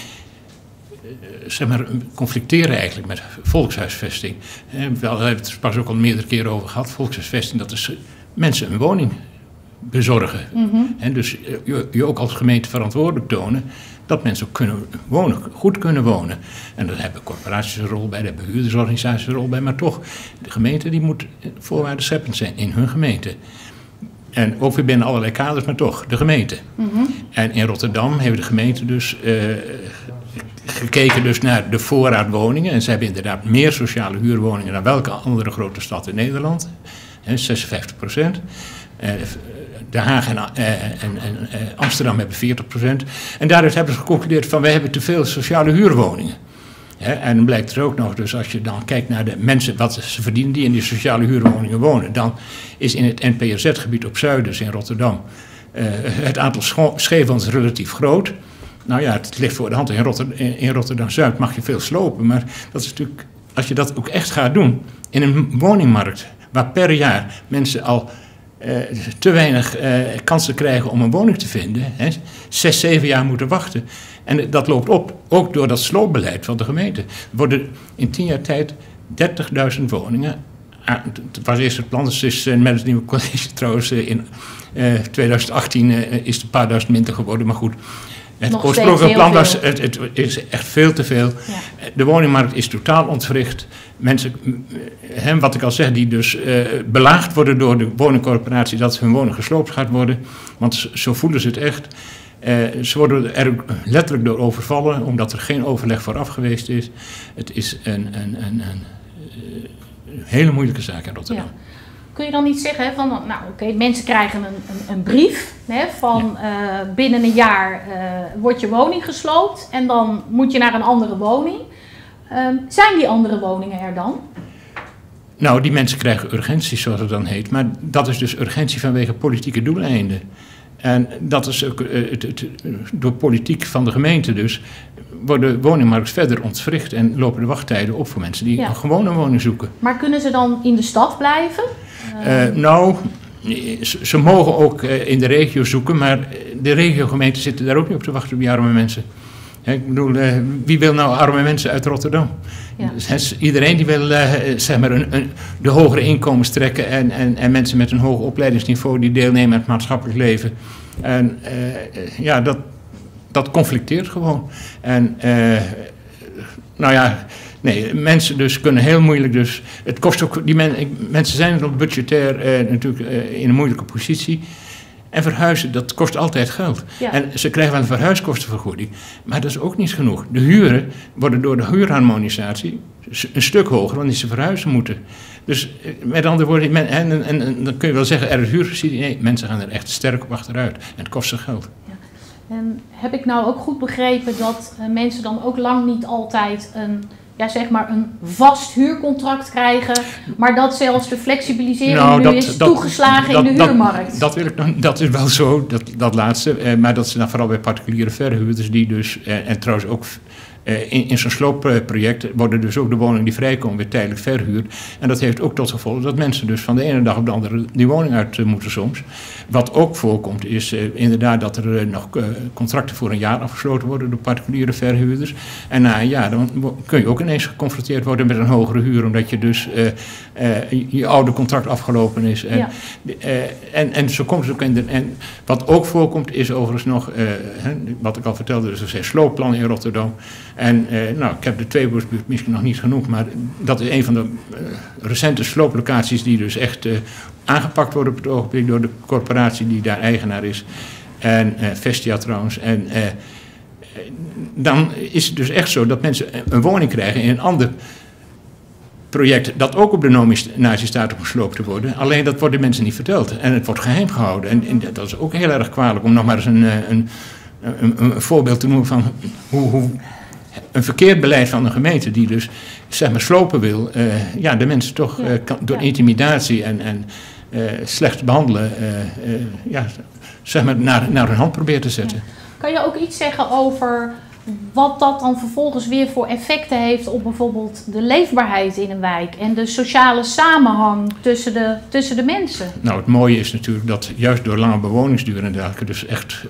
zeg maar, conflicteren eigenlijk met volkshuisvesting. We hebben het pas ook al meerdere keren over gehad. Volkshuisvesting, dat is mensen een woning bezorgen. En dus je ook als gemeente verantwoordelijk tonen dat mensen ook kunnen wonen, goed kunnen wonen. En daar hebben corporaties een rol bij, daar hebben huurdersorganisaties een rol bij, maar toch, de gemeente die moet voorwaarden scheppend zijn in hun gemeente. En ook weer binnen allerlei kaders, maar toch, de gemeente. En in Rotterdam heeft de gemeente dus gekeken dus naar de voorraad woningen. En ze hebben inderdaad meer sociale huurwoningen dan welke andere grote stad in Nederland. 56%. Den Haag en Amsterdam hebben 40%. En daaruit hebben ze geconcludeerd van wij hebben te veel sociale huurwoningen. En dan blijkt er ook nog, dus als je dan kijkt naar de mensen, wat ze verdienen die in die sociale huurwoningen wonen, dan is in het NPRZ-gebied op Zuiders in Rotterdam het aantal scheefwoners relatief groot. Nou ja, het ligt voor de hand. In Rotterdam-Zuid mag je veel slopen, maar dat is natuurlijk, als je dat ook echt gaat doen in een woningmarkt waar per jaar mensen al te weinig kansen krijgen om een woning te vinden, 6, 7 jaar moeten wachten. En dat loopt op, ook door dat sloopbeleid van de gemeente. Er worden in 10 jaar tijd 30.000 woningen. Het was eerst het plan, dus is met het nieuwe college trouwens in 2018 is het een paar duizend minder geworden, maar goed. Het oorspronkelijke plan was, het is echt veel te veel. Ja. De woningmarkt is totaal ontwricht. Mensen, wat ik al zeg, die dus belaagd worden door de woningcorporatie dat hun woning gesloopt gaat worden. Want zo voelen ze het echt. Ze worden er letterlijk door overvallen, omdat er geen overleg vooraf geweest is. Het is een hele moeilijke zaak in Rotterdam. Ja. Kun je dan niet zeggen van, nou oké, mensen krijgen een brief van binnen een jaar wordt je woning gesloopt en dan moet je naar een andere woning. Zijn die andere woningen er dan? Nou, die mensen krijgen urgentie, zoals het dan heet. Maar dat is dus urgentie vanwege politieke doeleinden. En dat is ook door politiek van de gemeente dus, wordt de woningmarkt verder ontwricht en lopen de wachttijden op voor mensen die een gewone woning zoeken. Maar kunnen ze dan in de stad blijven? Nou, ze mogen ook in de regio zoeken, maar de regiogemeenten zitten daar ook niet op te wachten op die arme mensen. Ik bedoel, wie wil nou arme mensen uit Rotterdam? Ja. Dus iedereen die wil zeg maar de hogere inkomens trekken en mensen met een hoog opleidingsniveau die deelnemen aan het maatschappelijk leven. En ja, dat conflicteert gewoon. En nou ja, nee, mensen dus kunnen heel moeilijk dus. Het kost ook, mensen zijn dan budgetair natuurlijk in een moeilijke positie. En verhuizen, dat kost altijd geld. Ja. En ze krijgen wel een verhuiskostenvergoeding. Maar dat is ook niet genoeg. De huren worden door de huurharmonisatie een stuk hoger dan die ze verhuizen moeten. Dus met andere woorden, en dan kun je wel zeggen, er is huursubsidie. Nee, mensen gaan er echt sterk op achteruit. En het kost ze geld. Ja. En heb ik nou ook goed begrepen dat mensen dan ook lang niet altijd een vast huurcontract krijgen, maar dat zelfs de flexibilisering nu is toegeslagen in de huurmarkt? Dat is wel zo, dat laatste. Maar dat ze dan vooral bij particuliere verhuurders die dus, en trouwens ook In zo'n sloopproject worden dus ook de woningen die vrijkomen weer tijdelijk verhuurd. En dat heeft ook tot gevolg dat mensen dus van de ene dag op de andere die woning uit moeten soms. Wat ook voorkomt is inderdaad dat er nog contracten voor een jaar afgesloten worden door particuliere verhuurders. En na een jaar dan kun je ook ineens geconfronteerd worden met een hogere huur, omdat je dus je oude contract afgelopen is. En zo komt het ook in en wat ook voorkomt is overigens nog, wat ik al vertelde, dus er zijn sloopplannen in Rotterdam. En ik heb de Tweebroersbuurt misschien nog niet genoemd, maar dat is een van de recente slooplocaties die dus echt aangepakt worden op het ogenblik door de corporatie die daar eigenaar is. En Vestia trouwens. En dan is het dus echt zo dat mensen een woning krijgen in een ander project dat ook op de nominatie staat om gesloopt te worden. Alleen dat wordt de mensen niet verteld. En het wordt geheim gehouden. En dat is ook heel erg kwalijk om nog maar eens een voorbeeld te noemen van hoe een verkeerd beleid van een gemeente die dus zeg maar slopen wil, de mensen toch door intimidatie en slecht behandelen, zeg maar naar hun hand probeert te zetten. Ja. Kan je ook iets zeggen over wat dat dan vervolgens weer voor effecten heeft op bijvoorbeeld de leefbaarheid in een wijk en de sociale samenhang tussen de mensen? Nou, het mooie is natuurlijk dat juist door lange bewoningsduur en dergelijke dus echt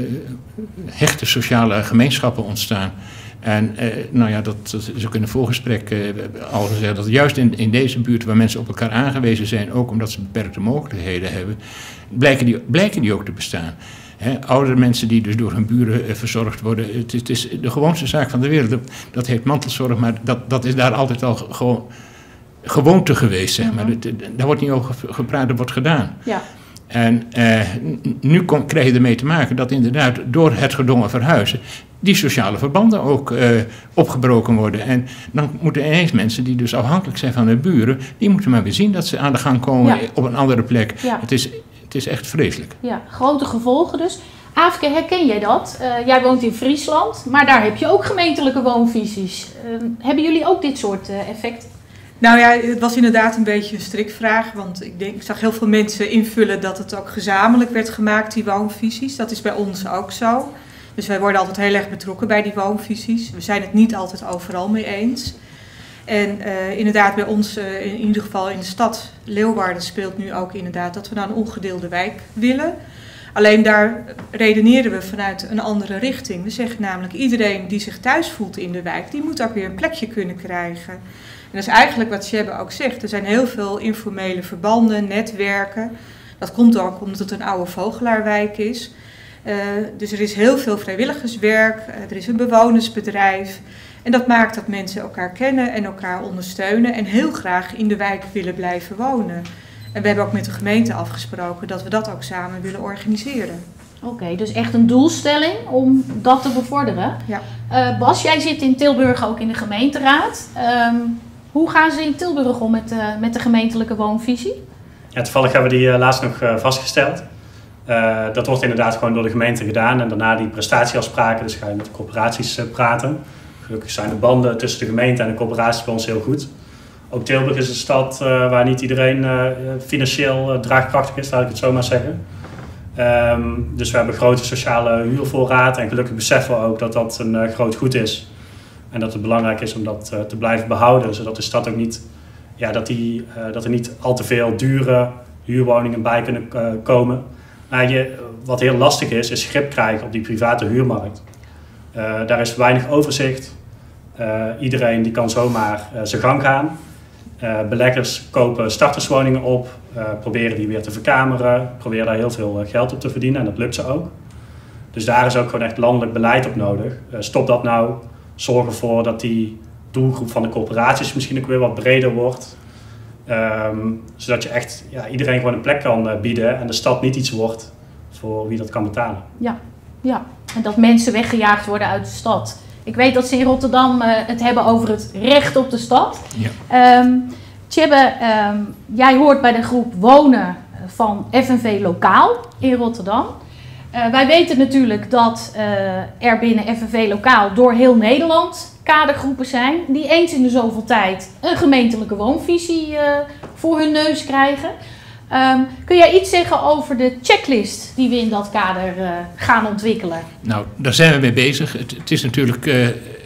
hechte sociale gemeenschappen ontstaan. En dat is ook in een voorgesprek al gezegd, dat juist in deze buurt waar mensen op elkaar aangewezen zijn, ook omdat ze beperkte mogelijkheden hebben, blijken die ook te bestaan. Oudere mensen die dus door hun buren verzorgd worden. Het is de gewoonste zaak van de wereld. Dat heet mantelzorg, maar dat is daar altijd al gewoonte geweest. Zeg maar. Daar wordt niet over gepraat, dat wordt gedaan. Ja. En nu krijg je ermee te maken dat inderdaad door het gedwongen verhuizen die sociale verbanden ook opgebroken worden. En dan moeten ineens mensen die dus afhankelijk zijn van hun buren, die moeten maar weer zien dat ze aan de gang komen op een andere plek. Ja. Het is echt vreselijk. Ja, grote gevolgen dus. Aafke, herken jij dat? Jij woont in Friesland, maar daar heb je ook gemeentelijke woonvisies. Hebben jullie ook dit soort effecten? Nou ja, het was inderdaad een beetje een strikvraag, want ik zag heel veel mensen invullen dat het ook gezamenlijk werd gemaakt, die woonvisies. Dat is bij ons ook zo. Dus wij worden altijd heel erg betrokken bij die woonvisies. We zijn het niet altijd overal mee eens. En inderdaad bij ons, in ieder geval in de stad Leeuwarden, speelt nu ook inderdaad dat we naar een ongedeelde wijk willen. Alleen daar redeneren we vanuit een andere richting. We zeggen namelijk iedereen die zich thuis voelt in de wijk, die moet ook weer een plekje kunnen krijgen. En dat is eigenlijk wat Sjebbe ook zegt. Er zijn heel veel informele verbanden, netwerken. Dat komt ook omdat het een oude vogelaarwijk is. Dus er is heel veel vrijwilligerswerk, er is een bewonersbedrijf. En dat maakt dat mensen elkaar kennen en elkaar ondersteunen en heel graag in de wijk willen blijven wonen. En we hebben ook met de gemeente afgesproken dat we dat ook samen willen organiseren. Oké, dus echt een doelstelling om dat te bevorderen. Ja. Bas, jij zit in Tilburg ook in de gemeenteraad. Hoe gaan ze in Tilburg om met de gemeentelijke woonvisie? Ja, toevallig hebben we die laatst nog vastgesteld. Dat wordt inderdaad gewoon door de gemeente gedaan en daarna die prestatieafspraken, dus ga je met de corporaties praten. Gelukkig zijn de banden tussen de gemeente en de corporaties bij ons heel goed. Ook Tilburg is een stad waar niet iedereen financieel draagkrachtig is, laat ik het zo maar zeggen. Dus we hebben een grote sociale huurvoorraad en gelukkig beseffen we ook dat dat een groot goed is. En dat het belangrijk is om dat te blijven behouden, zodat de stad ook niet, dat er niet al te veel dure huurwoningen bij kunnen komen. Maar wat heel lastig is grip krijgen op die private huurmarkt. Daar is weinig overzicht. Iedereen die kan zomaar zijn gang gaan. Beleggers kopen starterswoningen op, proberen die weer te verkameren, proberen daar heel veel geld op te verdienen en dat lukt ze ook. Dus daar is ook gewoon echt landelijk beleid op nodig. Stop dat nou, zorg ervoor dat die doelgroep van de corporaties misschien ook weer wat breder wordt. Zodat je echt iedereen gewoon een plek kan bieden en de stad niet iets wordt voor wie dat kan betalen. Ja, en dat mensen weggejaagd worden uit de stad. Ik weet dat ze in Rotterdam het hebben over het recht op de stad. Ja. Sjebbe, jij hoort bij de groep Wonen van FNV Lokaal in Rotterdam. Wij weten natuurlijk dat er binnen FNV Lokaal door heel Nederland kadergroepen zijn die eens in de zoveel tijd een gemeentelijke woonvisie voor hun neus krijgen. Kun jij iets zeggen over de checklist die we in dat kader gaan ontwikkelen? Nou, daar zijn we mee bezig. Het is natuurlijk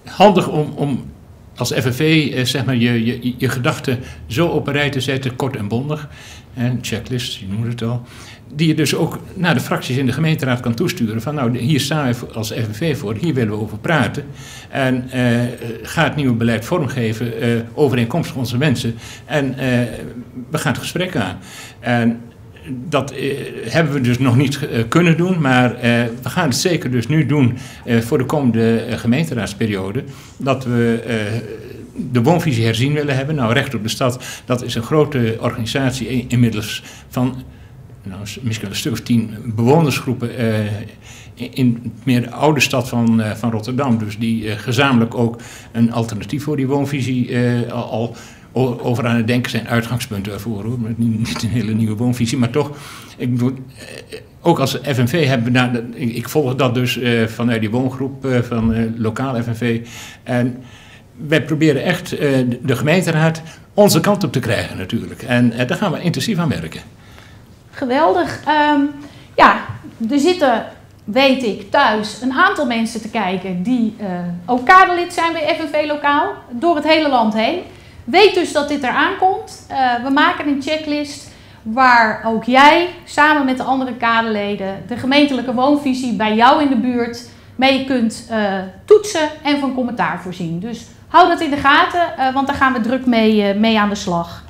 handig om als FNV zeg maar je gedachten zo op een rij te zetten, kort en bondig. En checklist, je noemde het al. Die je dus ook naar de fracties in de gemeenteraad kan toesturen. Van nou, hier staan we als FNV voor, hier willen we over praten. En ga het nieuwe beleid vormgeven overeenkomstig onze wensen. En we gaan het gesprek aan. En dat hebben we dus nog niet kunnen doen, maar we gaan het zeker dus nu doen voor de komende gemeenteraadsperiode. Dat we de woonvisie herzien willen hebben. Nou, Recht op de Stad, dat is een grote organisatie inmiddels van misschien een stuk of 10 bewonersgroepen in het meer oude stad van Rotterdam. Dus die gezamenlijk ook een alternatief voor die woonvisie al over aan het denken zijn, uitgangspunten daarvoor, hoor. Niet een hele nieuwe woonvisie, maar toch, ik bedoel, ook als FNV hebben we ik volg dat dus vanuit die woongroep van lokaal FNV. En wij proberen echt de gemeenteraad onze kant op te krijgen natuurlijk. En daar gaan we intensief aan werken. Geweldig. Er zitten, weet ik, thuis een aantal mensen te kijken die ook kaderlid zijn bij FNV Lokaal, door het hele land heen. Weet dus dat dit eraan komt. We maken een checklist waar ook jij samen met de andere kaderleden de gemeentelijke woonvisie bij jou in de buurt mee kunt toetsen en van commentaar voorzien. Dus hou dat in de gaten, want daar gaan we druk mee aan de slag.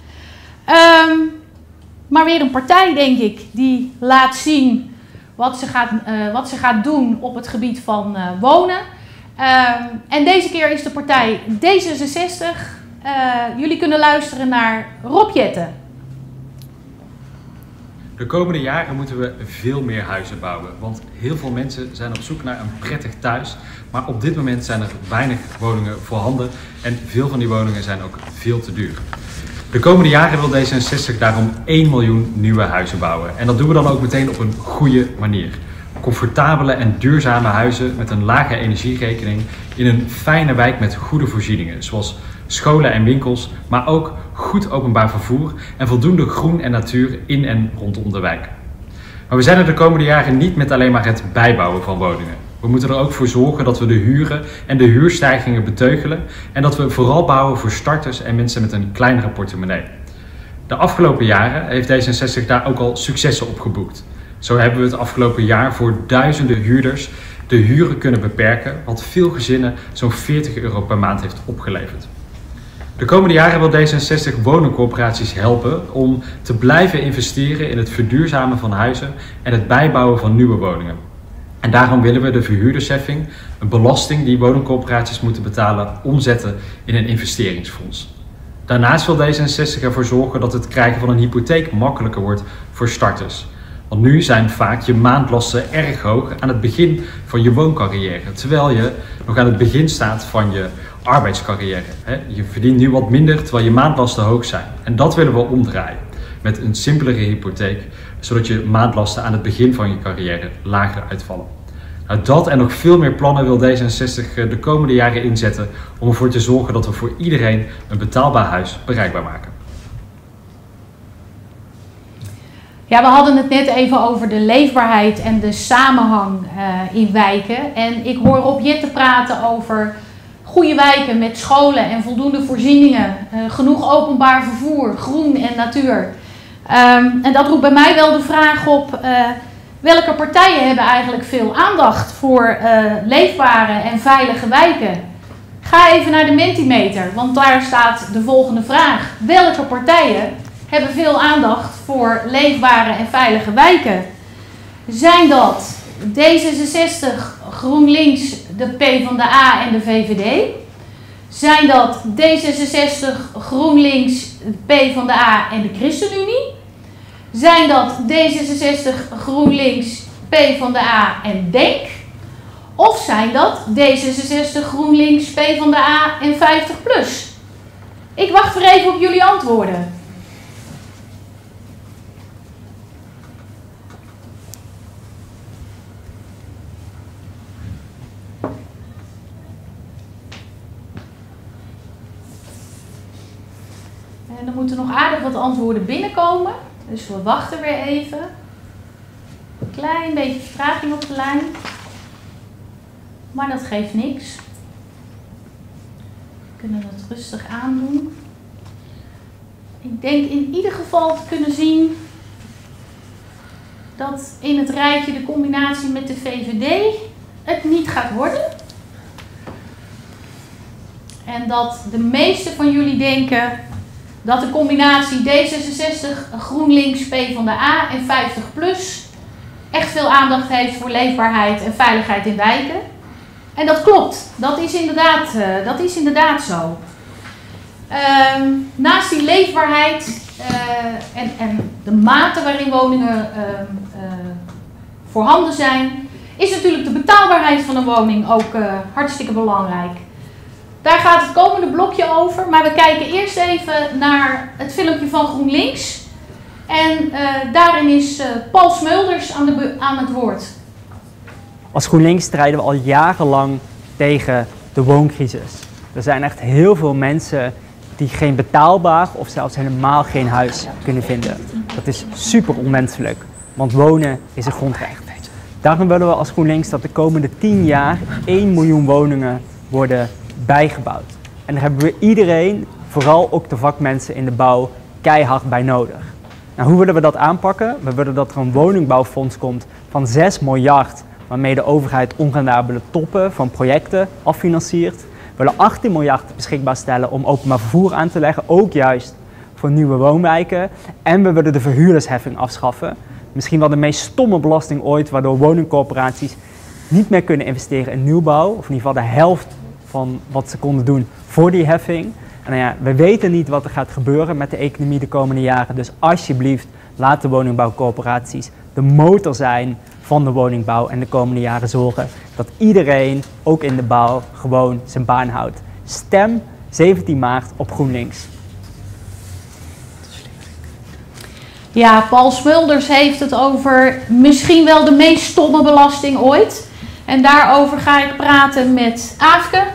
Maar weer een partij, denk ik, die laat zien wat ze gaat doen op het gebied van wonen. En deze keer is de partij D66. Jullie kunnen luisteren naar Rob Jetten. De komende jaren moeten we veel meer huizen bouwen, want heel veel mensen zijn op zoek naar een prettig thuis. Maar op dit moment zijn er weinig woningen voorhanden en veel van die woningen zijn ook veel te duur. De komende jaren wil D66 daarom 1 miljoen nieuwe huizen bouwen. En dat doen we dan ook meteen op een goede manier. Comfortabele en duurzame huizen met een lage energierekening in een fijne wijk met goede voorzieningen, zoals scholen en winkels, maar ook goed openbaar vervoer en voldoende groen en natuur in en rondom de wijk. Maar we zijn er de komende jaren niet met alleen maar het bijbouwen van woningen. We moeten er ook voor zorgen dat we de huren en de huurstijgingen beteugelen en dat we vooral bouwen voor starters en mensen met een kleinere portemonnee. De afgelopen jaren heeft D66 daar ook al successen op geboekt. Zo hebben we het afgelopen jaar voor duizenden huurders de huren kunnen beperken, wat veel gezinnen zo'n €40 per maand heeft opgeleverd. De komende jaren wil D66 woningcorporaties helpen om te blijven investeren in het verduurzamen van huizen en het bijbouwen van nieuwe woningen. En daarom willen we de verhuurdersheffing, een belasting die woningcorporaties moeten betalen, omzetten in een investeringsfonds. Daarnaast wil D66 ervoor zorgen dat het krijgen van een hypotheek makkelijker wordt voor starters. Want nu zijn vaak je maandlasten erg hoog aan het begin van je wooncarrière, terwijl je nog aan het begin staat van je arbeidscarrière. Je verdient nu wat minder terwijl je maandlasten hoog zijn. En dat willen we omdraaien met een simpelere hypotheek, zodat je maandlasten aan het begin van je carrière lager uitvallen. Nou, dat en nog veel meer plannen wil D66 de komende jaren inzetten om ervoor te zorgen dat we voor iedereen een betaalbaar huis bereikbaar maken. Ja, we hadden het net even over de leefbaarheid en de samenhang in wijken. En ik hoor Rob Jetten praten over goede wijken met scholen en voldoende voorzieningen, genoeg openbaar vervoer, groen en natuur. En dat roept bij mij wel de vraag op, welke partijen hebben eigenlijk veel aandacht voor leefbare en veilige wijken? Ga even naar de Mentimeter, want daar staat de volgende vraag. Welke partijen hebben veel aandacht voor leefbare en veilige wijken? Zijn dat D66, GroenLinks, de PvdA en de VVD? Zijn dat D66, GroenLinks, PvdA en de ChristenUnie? Zijn dat D66, GroenLinks, PvdA en DENK? Of zijn dat D66, GroenLinks, PvdA en 50PLUS? Ik wacht weer even op jullie antwoorden. En er moeten nog aardig wat antwoorden binnenkomen. Dus we wachten weer even. Een klein beetje vertraging op de lijn. Maar dat geeft niks. kunnen het rustig aandoen. Ik denk in ieder geval te kunnen zien dat in het rijtje de combinatie met de VVD het niet gaat worden. En dat de meeste van jullie denken dat de combinatie D66, GroenLinks, PvdA en 50PLUS echt veel aandacht heeft voor leefbaarheid en veiligheid in wijken. En dat klopt, dat is inderdaad zo. Naast die leefbaarheid en de mate waarin woningen voorhanden zijn, is natuurlijk de betaalbaarheid van een woning ook hartstikke belangrijk. Daar gaat het komende blokje over, maar we kijken eerst even naar het filmpje van GroenLinks. En daarin is Paul Smulders aan het woord. Als GroenLinks strijden we al jarenlang tegen de wooncrisis. Er zijn echt heel veel mensen die geen betaalbaar of zelfs helemaal geen huis kunnen vinden. Dat is super onmenselijk, want wonen is een grondrecht. Daarom willen we als GroenLinks dat de komende 10 jaar 1 miljoen woningen worden bijgebouwd. En daar hebben we iedereen, vooral ook de vakmensen in de bouw, keihard bij nodig. Nou, hoe willen we dat aanpakken? We willen dat er een woningbouwfonds komt van 6 miljard, waarmee de overheid onrendabele toppen van projecten affinanciert. We willen 18 miljard beschikbaar stellen om openbaar vervoer aan te leggen, ook juist voor nieuwe woonwijken. En we willen de verhuurdersheffing afschaffen. Misschien wel de meest stomme belasting ooit, waardoor woningcorporaties niet meer kunnen investeren in nieuwbouw. Of in ieder geval de helft van wat ze konden doen voor die heffing. En nou ja, we weten niet wat er gaat gebeuren met de economie de komende jaren. Dus alsjeblieft, laat de woningbouwcorporaties de motor zijn van de woningbouw en de komende jaren zorgen dat iedereen, ook in de bouw, gewoon zijn baan houdt. Stem 17 maart op GroenLinks. Ja, Paul Smulders heeft het over misschien wel de meest stomme belasting ooit. En daarover ga ik praten met Aafke.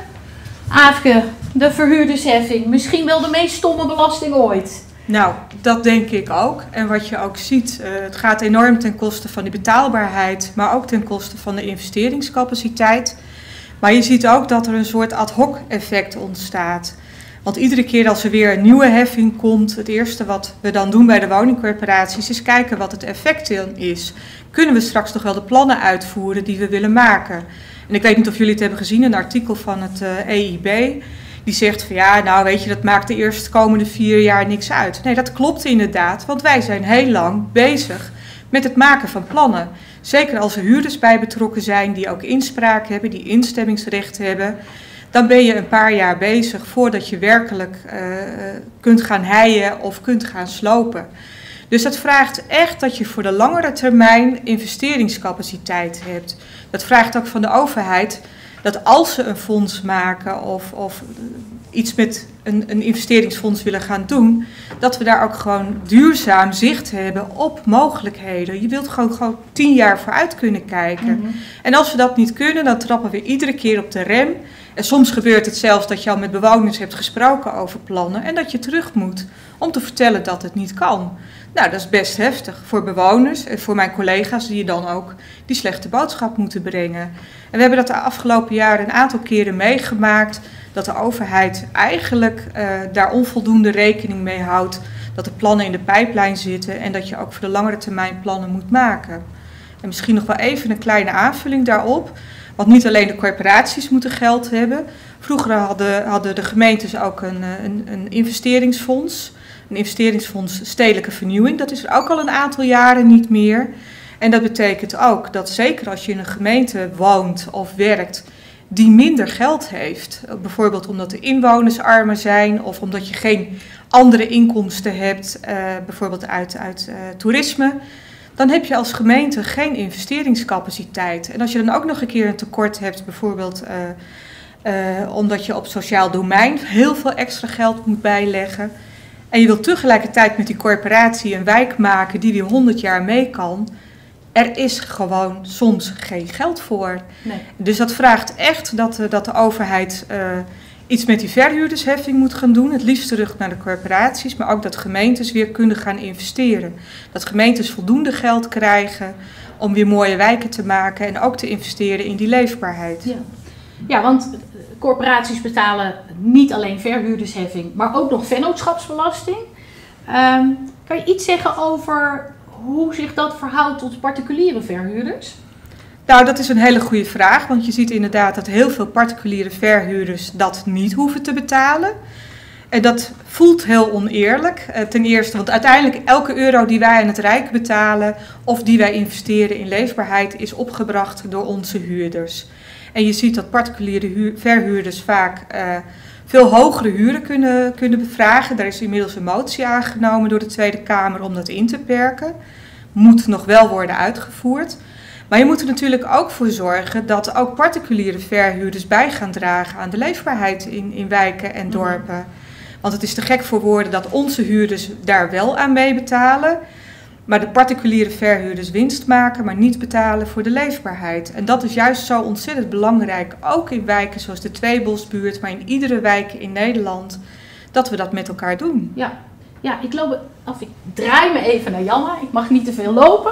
Aafke, de verhuurdersheffing, misschien wel de meest stomme belasting ooit. Nou, dat denk ik ook. En wat je ook ziet, het gaat enorm ten koste van die betaalbaarheid, maar ook ten koste van de investeringscapaciteit. Maar je ziet ook dat er een soort ad hoc effect ontstaat. Want iedere keer als er weer een nieuwe heffing komt, het eerste wat we dan doen bij de woningcorporaties is kijken wat het effect dan is. Kunnen we straks nog wel de plannen uitvoeren die we willen maken? En ik weet niet of jullie het hebben gezien, een artikel van het EIB. Die zegt van ja, nou weet je, dat maakt de eerste komende 4 jaar niks uit. Nee, dat klopt inderdaad, want wij zijn heel lang bezig met het maken van plannen. Zeker als er huurders bij betrokken zijn die ook inspraak hebben, die instemmingsrecht hebben. Dan ben je een paar jaar bezig voordat je werkelijk kunt gaan heien of kunt gaan slopen. Dus dat vraagt echt dat je voor de langere termijn investeringscapaciteit hebt. Dat vraagt ook van de overheid dat als ze een fonds maken of iets met een investeringsfonds willen gaan doen, dat we daar ook gewoon duurzaam zicht hebben op mogelijkheden. Je wilt gewoon 10 jaar vooruit kunnen kijken. Mm-hmm. En als we dat niet kunnen, dan trappen we iedere keer op de rem. En soms gebeurt het zelfs dat je al met bewoners hebt gesproken over plannen en dat je terug moet om te vertellen dat het niet kan. Nou, dat is best heftig voor bewoners en voor mijn collega's die je dan ook die slechte boodschap moeten brengen. En we hebben dat de afgelopen jaren een aantal keren meegemaakt, dat de overheid eigenlijk daar onvoldoende rekening mee houdt, dat de plannen in de pijplijn zitten en dat je ook voor de langere termijn plannen moet maken. En misschien nog wel even een kleine aanvulling daarop, want niet alleen de corporaties moeten geld hebben. Vroeger hadden de gemeentes ook een investeringsfonds. Een investeringsfonds stedelijke vernieuwing, dat is er ook al een aantal jaren niet meer. En dat betekent ook dat zeker als je in een gemeente woont of werkt die minder geld heeft, bijvoorbeeld omdat de inwoners armer zijn of omdat je geen andere inkomsten hebt, bijvoorbeeld uit toerisme, dan heb je als gemeente geen investeringscapaciteit. En als je dan ook nog een keer een tekort hebt, bijvoorbeeld omdat je op sociaal domein heel veel extra geld moet bijleggen, en je wilt tegelijkertijd met die corporatie een wijk maken die weer 100 jaar mee kan, er is gewoon soms geen geld voor. Nee. Dus dat vraagt echt dat de overheid iets met die verhuurdersheffing moet gaan doen. Het liefst terug naar de corporaties, maar ook dat gemeentes weer kunnen gaan investeren. Dat gemeentes voldoende geld krijgen om weer mooie wijken te maken en ook te investeren in die leefbaarheid. Ja. Ja, want corporaties betalen niet alleen verhuurdersheffing, maar ook nog vennootschapsbelasting. Kan je iets zeggen over hoe zich dat verhoudt tot particuliere verhuurders? Nou, dat is een hele goede vraag, want je ziet inderdaad dat heel veel particuliere verhuurders dat niet hoeven te betalen. En dat voelt heel oneerlijk. Ten eerste, want uiteindelijk elke euro die wij aan het Rijk betalen of die wij investeren in leefbaarheid is opgebracht door onze huurders. En je ziet dat particuliere verhuurders vaak veel hogere huren kunnen bevragen. Daar is inmiddels een motie aangenomen door de Tweede Kamer om dat in te perken. Moet nog wel worden uitgevoerd. Maar je moet er natuurlijk ook voor zorgen dat ook particuliere verhuurders bij gaan dragen aan de leefbaarheid in wijken en dorpen. Want het is te gek voor woorden dat onze huurders daar wel aan mee betalen, maar de particuliere verhuurders winst maken, maar niet betalen voor de leefbaarheid. En dat is juist zo ontzettend belangrijk, ook in wijken zoals de Tweebosbuurt, maar in iedere wijk in Nederland, dat we dat met elkaar doen. Ja, ik draai me even naar Janna. Ik mag niet te veel lopen.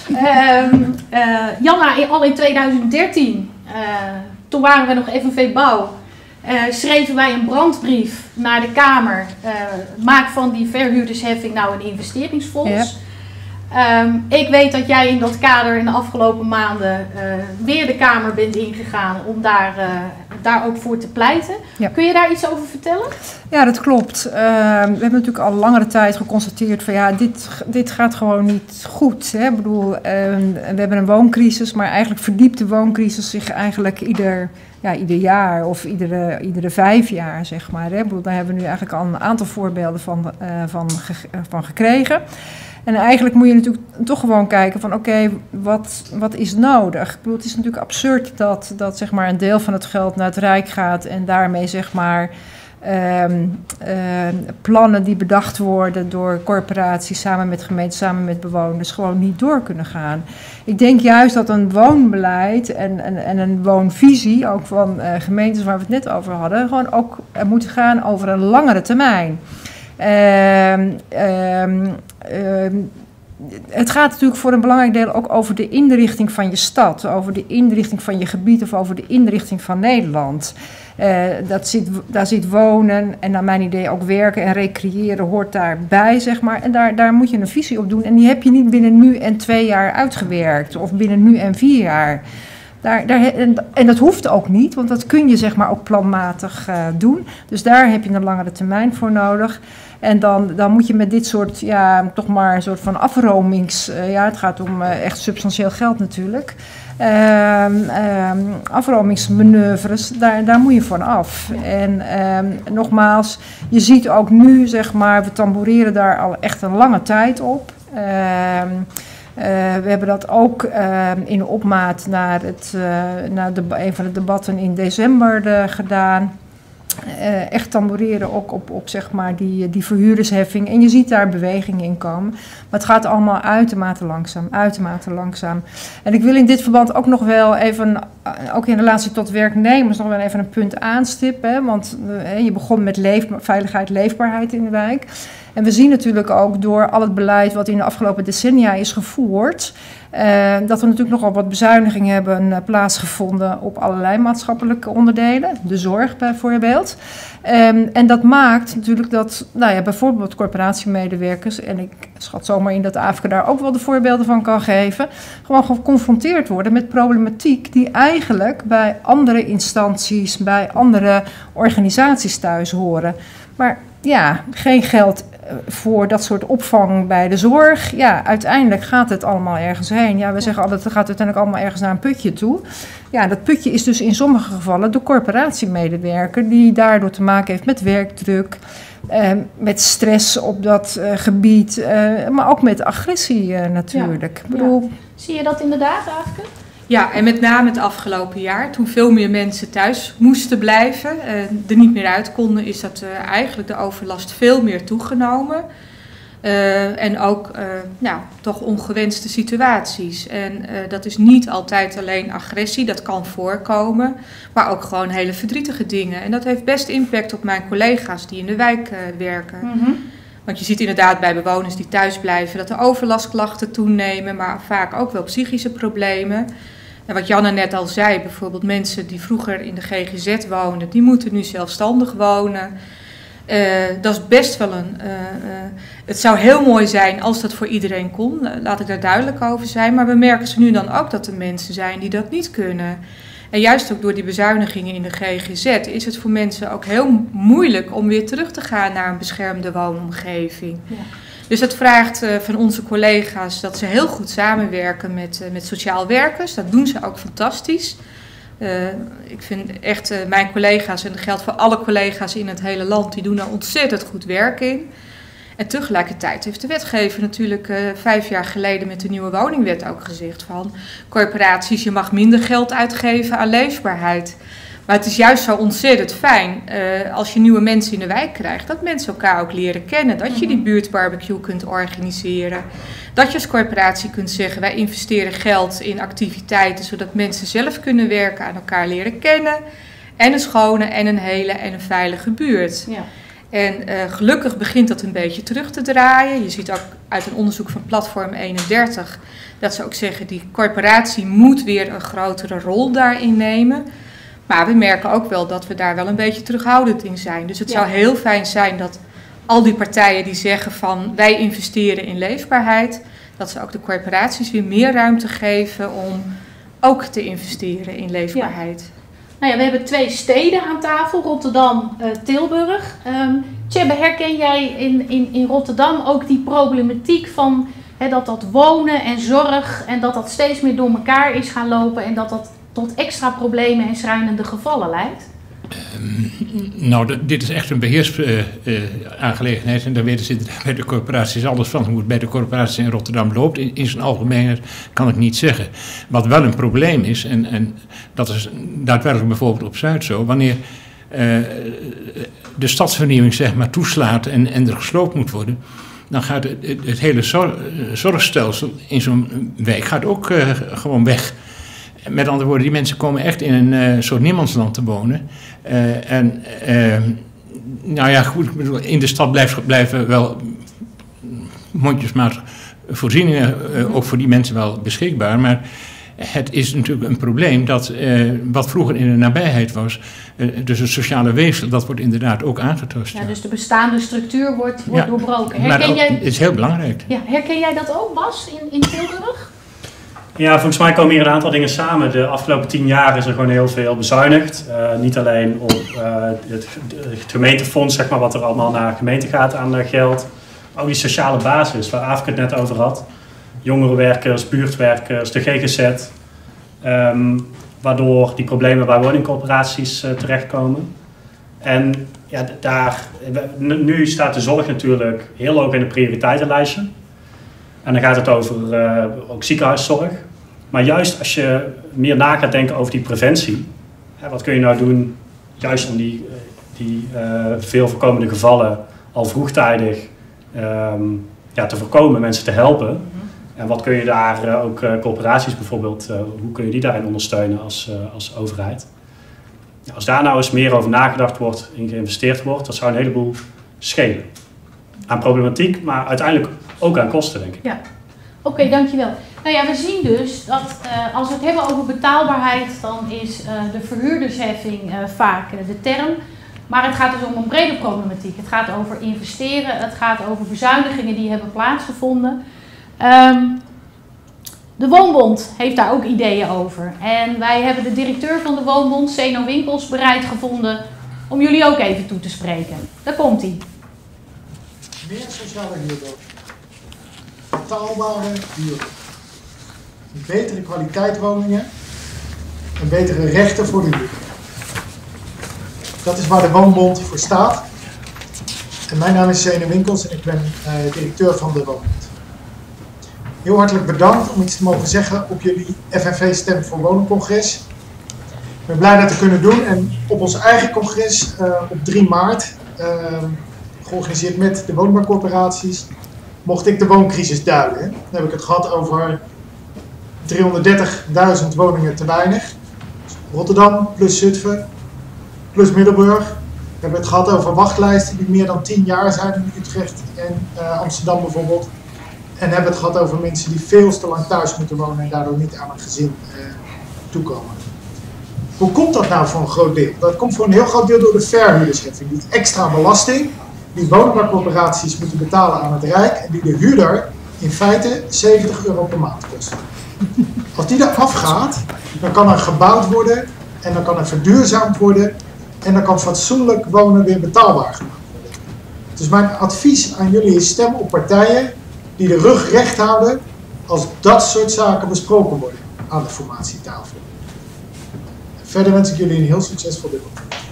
Janna, al in 2013, toen waren we nog FNV Bouw, schreven wij een brandbrief naar de Kamer. Maak van die verhuurdersheffing nou een investeringsfonds. Ja. Ik weet dat jij in dat kader in de afgelopen maanden weer de Kamer bent ingegaan om daar ook voor te pleiten. Ja. Kun je daar iets over vertellen? Ja, dat klopt. We hebben natuurlijk al langere tijd geconstateerd van ja, dit gaat gewoon niet goed. Hè? Ik bedoel, we hebben een wooncrisis, maar eigenlijk verdiept de wooncrisis zich eigenlijk ieder jaar of iedere 5 jaar, zeg maar. Hè? Ik bedoel, daar hebben we nu eigenlijk al een aantal voorbeelden van gekregen. En eigenlijk moet je natuurlijk toch gewoon kijken van oké, wat is nodig? Ik bedoel, het is natuurlijk absurd dat zeg maar een deel van het geld naar het Rijk gaat en daarmee zeg maar plannen die bedacht worden door corporaties samen met gemeenten, samen met bewoners gewoon niet door kunnen gaan. Ik denk juist dat een woonbeleid en een woonvisie, ook van gemeentes waar we het net over hadden, gewoon ook moeten gaan over een langere termijn. Het gaat natuurlijk voor een belangrijk deel ook over de inrichting van je stad, over de inrichting van je gebied of over de inrichting van Nederland. Daar zit wonen en naar mijn idee ook werken en recreëren hoort daarbij, zeg maar. En daar moet je een visie op doen. En die heb je niet binnen nu en 2 jaar uitgewerkt of binnen nu en 4 jaar. En dat hoeft ook niet, want dat kun je zeg maar ook planmatig doen. Dus daar heb je een langere termijn voor nodig. En dan moet je met dit soort, ja, toch maar een soort van afromings... het gaat om echt substantieel geld natuurlijk. Afromingsmanoeuvres, daar moet je van af. En nogmaals, je ziet ook nu, zeg maar, we tamboureren daar al echt een lange tijd op. We hebben dat ook in de opmaat naar een van de debatten in december gedaan. Echt tamboureren ook op zeg maar die verhuurdersheffing. En je ziet daar beweging in komen. Maar het gaat allemaal uitermate langzaam. En ik wil in dit verband ook nog wel even, ook in relatie tot werknemers, nog wel even een punt aanstippen. Hè? Want je begon met veiligheid, leefbaarheid in de wijk. En we zien natuurlijk ook door al het beleid wat in de afgelopen decennia is gevoerd, dat er natuurlijk nogal wat bezuinigingen hebben plaatsgevonden op allerlei maatschappelijke onderdelen. De zorg bijvoorbeeld. En dat maakt natuurlijk dat bijvoorbeeld corporatiemedewerkers, en ik schat zomaar in dat Afrika daar ook wel de voorbeelden van kan geven, gewoon geconfronteerd worden met problematiek die eigenlijk bij andere instanties, bij andere organisaties thuis horen. Maar ja, geen geld voor dat soort opvang bij de zorg. Ja, uiteindelijk gaat het allemaal ergens heen. Ja, we zeggen altijd, het gaat uiteindelijk allemaal ergens naar een putje toe. Ja, dat putje is dus in sommige gevallen de corporatiemedewerker die daardoor te maken heeft met werkdruk, met stress op dat gebied, maar ook met agressie natuurlijk. Ja. Ja. Zie je dat inderdaad, Aafke? Ja, en met name het afgelopen jaar, toen veel meer mensen thuis moesten blijven, er niet meer uit konden, is dat eigenlijk de overlast veel meer toegenomen. En ook toch ongewenste situaties. En dat is niet altijd alleen agressie, dat kan voorkomen, maar ook gewoon hele verdrietige dingen. En dat heeft best impact op mijn collega's die in de wijk werken. Mm-hmm. Want je ziet inderdaad bij bewoners die thuis blijven dat de overlastklachten toenemen, maar vaak ook wel psychische problemen. En wat Janne net al zei, bijvoorbeeld mensen die vroeger in de GGZ woonden, die moeten nu zelfstandig wonen. Dat is best wel het zou heel mooi zijn als dat voor iedereen kon, laat ik daar duidelijk over zijn. Maar we merken ze nu dan ook dat er mensen zijn die dat niet kunnen. En juist ook door die bezuinigingen in de GGZ is het voor mensen ook heel moeilijk om weer terug te gaan naar een beschermde woonomgeving. Ja. Dus het vraagt van onze collega's dat ze heel goed samenwerken met sociaal werkers. Dat doen ze ook fantastisch. Ik vind echt mijn collega's, en dat geldt voor alle collega's in het hele land, die doen daar ontzettend goed werk in. En tegelijkertijd heeft de wetgever natuurlijk 5 jaar geleden met de nieuwe woningwet ook gezegd van corporaties, je mag minder geld uitgeven aan leefbaarheid. Maar het is juist zo ontzettend fijn als je nieuwe mensen in de wijk krijgt, dat mensen elkaar ook leren kennen. Dat je die buurtbarbecue kunt organiseren. Dat je als corporatie kunt zeggen, wij investeren geld in activiteiten zodat mensen zelf kunnen werken, aan elkaar leren kennen. En een schone en een hele en een veilige buurt. Ja. En gelukkig begint dat een beetje terug te draaien. Je ziet ook uit een onderzoek van Platform 31 dat ze ook zeggen, die corporatie moet weer een grotere rol daarin nemen. Maar we merken ook wel dat we daar wel een beetje terughoudend in zijn. Dus het zou heel fijn zijn dat al die partijen die zeggen van wij investeren in leefbaarheid, dat ze ook de corporaties weer meer ruimte geven om ook te investeren in leefbaarheid. Ja. Nou ja, we hebben 2 steden aan tafel, Rotterdam, Tilburg. Tjebbe, herken jij in Rotterdam ook die problematiek van dat wonen en zorg en dat steeds meer door elkaar is gaan lopen en dat tot extra problemen en schrijnende gevallen leidt? Nou, dit is echt een beheersaangelegenheid en daar weten ze bij de corporaties alles van. Hoe het bij de corporaties in Rotterdam loopt, in zijn algemeenheid kan ik niet zeggen. Wat wel een probleem is, en dat is daadwerkelijk bijvoorbeeld op Zuid zo, wanneer de stadsvernieuwing zeg maar toeslaat en er gesloopt moet worden, dan gaat het hele zorgstelsel in zo'n wijk gaat ook gewoon weg. Met andere woorden, die mensen komen echt in een soort niemandsland te wonen. Nou ja, goed, ik bedoel, in de stad blijven wel mondjesmaat voorzieningen ook voor die mensen wel beschikbaar. Maar het is natuurlijk een probleem dat wat vroeger in de nabijheid was, dus het sociale weefsel, dat wordt inderdaad ook aangetast. Ja, dus de bestaande structuur wordt doorbroken. Het is heel belangrijk. Ja, herken jij dat ook, Bas, in Tilburg? Ja, volgens mij komen hier een aantal dingen samen. De afgelopen 10 jaar is er gewoon heel veel bezuinigd. Niet alleen op het gemeentefonds, zeg maar, wat er allemaal naar gemeente gaat aan geld. Maar ook die sociale basis, waar Aafke het net over had. Jongerenwerkers, buurtwerkers, de GGZ. Waardoor die problemen bij woningcorporaties terechtkomen. En ja, nu staat de zorg natuurlijk heel hoog in de prioriteitenlijstje. En dan gaat het over ook ziekenhuiszorg. Maar juist als je meer na gaat denken over die preventie. Wat kun je nou doen juist om die veel voorkomende gevallen al vroegtijdig te voorkomen, mensen te helpen. En wat kun je daar ook corporaties bijvoorbeeld, hoe kun je die daarin ondersteunen als overheid? Ja, als daar nou eens meer over nagedacht wordt en geïnvesteerd wordt, dat zou een heleboel schelen. Aan problematiek, maar uiteindelijk ook aan kosten, denk ik. Ja, oké, dankjewel. Nou ja, we zien dus dat als we het hebben over betaalbaarheid, dan is de verhuurdersheffing vaak de term. Maar het gaat dus om een brede problematiek. Het gaat over investeren, het gaat over bezuinigingen die hebben plaatsgevonden. De Woonbond heeft daar ook ideeën over. En wij hebben de directeur van de Woonbond, Zeno Winkels, bereid gevonden om jullie ook even toe te spreken. Daar komt hij. Meer sociale huurder. Betaalbare huur. Betere kwaliteit woningen. En betere rechten voor de huurder. Dat is waar de Woonbond voor staat. En mijn naam is Zeno Winkels en ik ben directeur van de Woonbond. Heel hartelijk bedankt om iets te mogen zeggen op jullie FNV Stem voor Wonen congres. Ik ben blij dat te kunnen doen en op ons eigen congres op 3 maart, georganiseerd met de woningbouwcorporaties, mocht ik de wooncrisis duiden. Dan heb ik het gehad over 330.000 woningen te weinig. Rotterdam plus Zutphen plus Middelburg. We hebben het gehad over wachtlijsten die meer dan 10 jaar zijn in Utrecht en Amsterdam bijvoorbeeld. En hebben het gehad over mensen die veel te lang thuis moeten wonen en daardoor niet aan een gezin toekomen. Hoe komt dat nou voor een groot deel? Dat komt voor een heel groot deel door de verhuurdersheffing. Die extra belasting die woningbouwcorporaties moeten betalen aan het Rijk en die de huurder in feite €70 per maand kost. Als die er afgaat, dan kan er gebouwd worden en dan kan er verduurzaamd worden en dan kan fatsoenlijk wonen weer betaalbaar gemaakt worden. Dus mijn advies aan jullie is: stem op partijen die de rug recht houden als dat soort zaken besproken worden aan de formatietafel. Verder wens ik jullie een heel succesvol debat.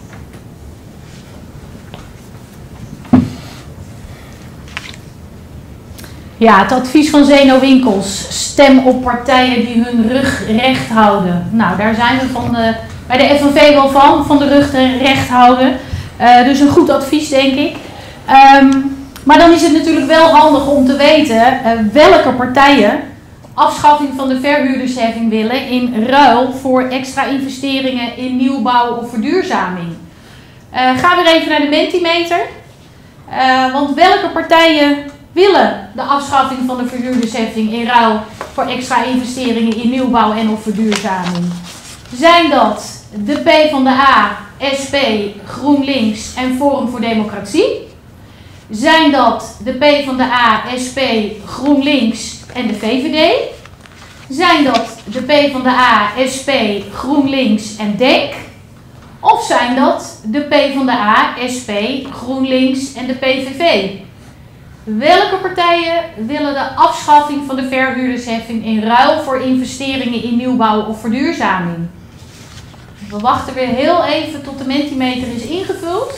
Ja, het advies van Zeno Winkels: stem op partijen die hun rug recht houden. Nou, daar zijn we bij de FNV wel van de rug recht houden. Dus een goed advies, denk ik. Maar dan is het natuurlijk wel handig om te weten welke partijen afschaffing van de verhuurdersheffing willen in ruil voor extra investeringen in nieuwbouw of verduurzaming. Ga weer even naar de Mentimeter. Want welke partijen willen de afschaffing van de verhuurdersheffing in ruil voor extra investeringen in nieuwbouw en of verduurzaming? Zijn dat de PvdA, SP, GroenLinks en Forum voor Democratie? Zijn dat de PvdA, SP, GroenLinks en de VVD? Zijn dat de PvdA, SP, GroenLinks en DENK? Of zijn dat de PvdA, SP, GroenLinks en de PVV? Welke partijen willen de afschaffing van de verhuurdersheffing in ruil voor investeringen in nieuwbouw of verduurzaming? We wachten weer heel even tot de Mentimeter is ingevuld.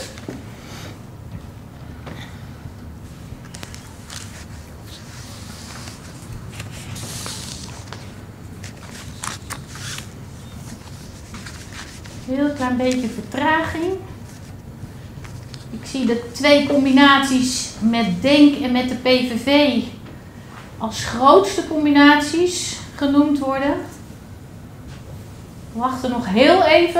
Heel klein beetje vertraging. Ik zie de twee combinaties met DENK en met de PVV als grootste combinaties genoemd worden. We wachten nog heel even.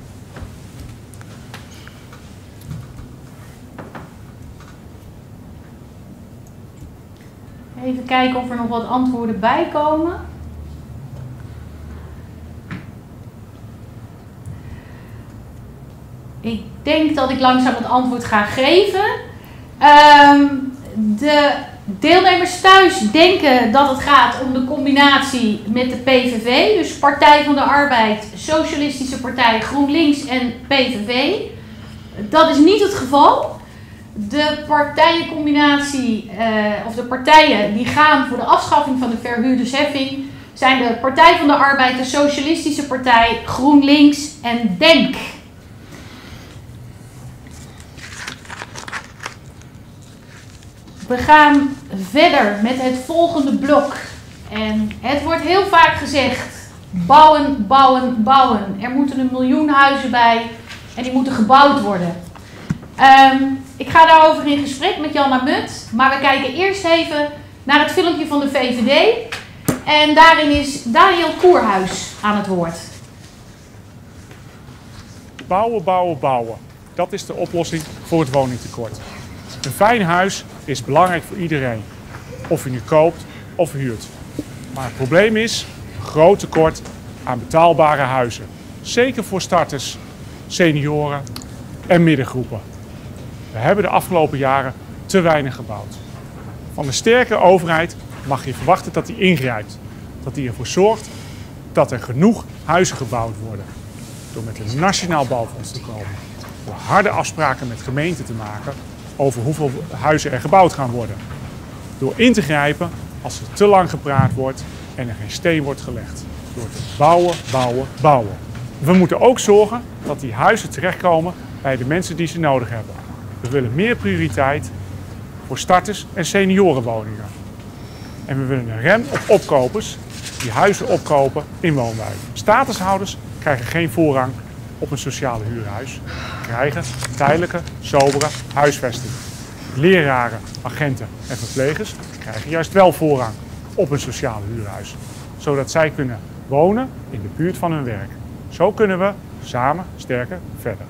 Even kijken of er nog wat antwoorden bij komen. Ik denk dat ik langzaam het antwoord ga geven. De deelnemers thuis denken dat het gaat om de combinatie met de PVV. Dus Partij van de Arbeid, Socialistische Partij, GroenLinks en PVV. Dat is niet het geval. De partijencombinatie, of de partijen die gaan voor de afschaffing van de verhuurdersheffing, zijn de Partij van de Arbeid, de Socialistische Partij, GroenLinks en DENK. We gaan verder met het volgende blok. En het wordt heel vaak gezegd: bouwen, bouwen, bouwen. Er moeten 1 miljoen huizen bij en die moeten gebouwd worden. Ik ga daarover in gesprek met Janna Mut. Maar we kijken eerst even naar het filmpje van de VVD. En daarin is Daniel Koerhuis aan het woord. Bouwen, bouwen, bouwen. Dat is de oplossing voor het woningtekort. Een fijn huis is belangrijk voor iedereen. Of je nu koopt of huurt. Maar het probleem is een groot tekort aan betaalbare huizen. Zeker voor starters, senioren en middengroepen. We hebben de afgelopen jaren te weinig gebouwd. Van een sterke overheid mag je verwachten dat die ingrijpt. Dat die ervoor zorgt dat er genoeg huizen gebouwd worden. Door met een nationaal bouwfonds te komen. Door harde afspraken met gemeenten te maken over hoeveel huizen er gebouwd gaan worden. Door in te grijpen als er te lang gepraat wordt en er geen steen wordt gelegd. Door te bouwen, bouwen, bouwen. We moeten ook zorgen dat die huizen terechtkomen bij de mensen die ze nodig hebben. We willen meer prioriteit voor starters en seniorenwoningen. En we willen een rem op opkopers die huizen opkopen in woonwijken. Statushouders krijgen geen voorrang op een sociale huurhuis. Krijgen tijdelijke, sobere huisvesting. Leraren, agenten en verplegers krijgen juist wel voorrang op een sociale huurhuis. Zodat zij kunnen wonen in de buurt van hun werk. Zo kunnen we samen sterker verder.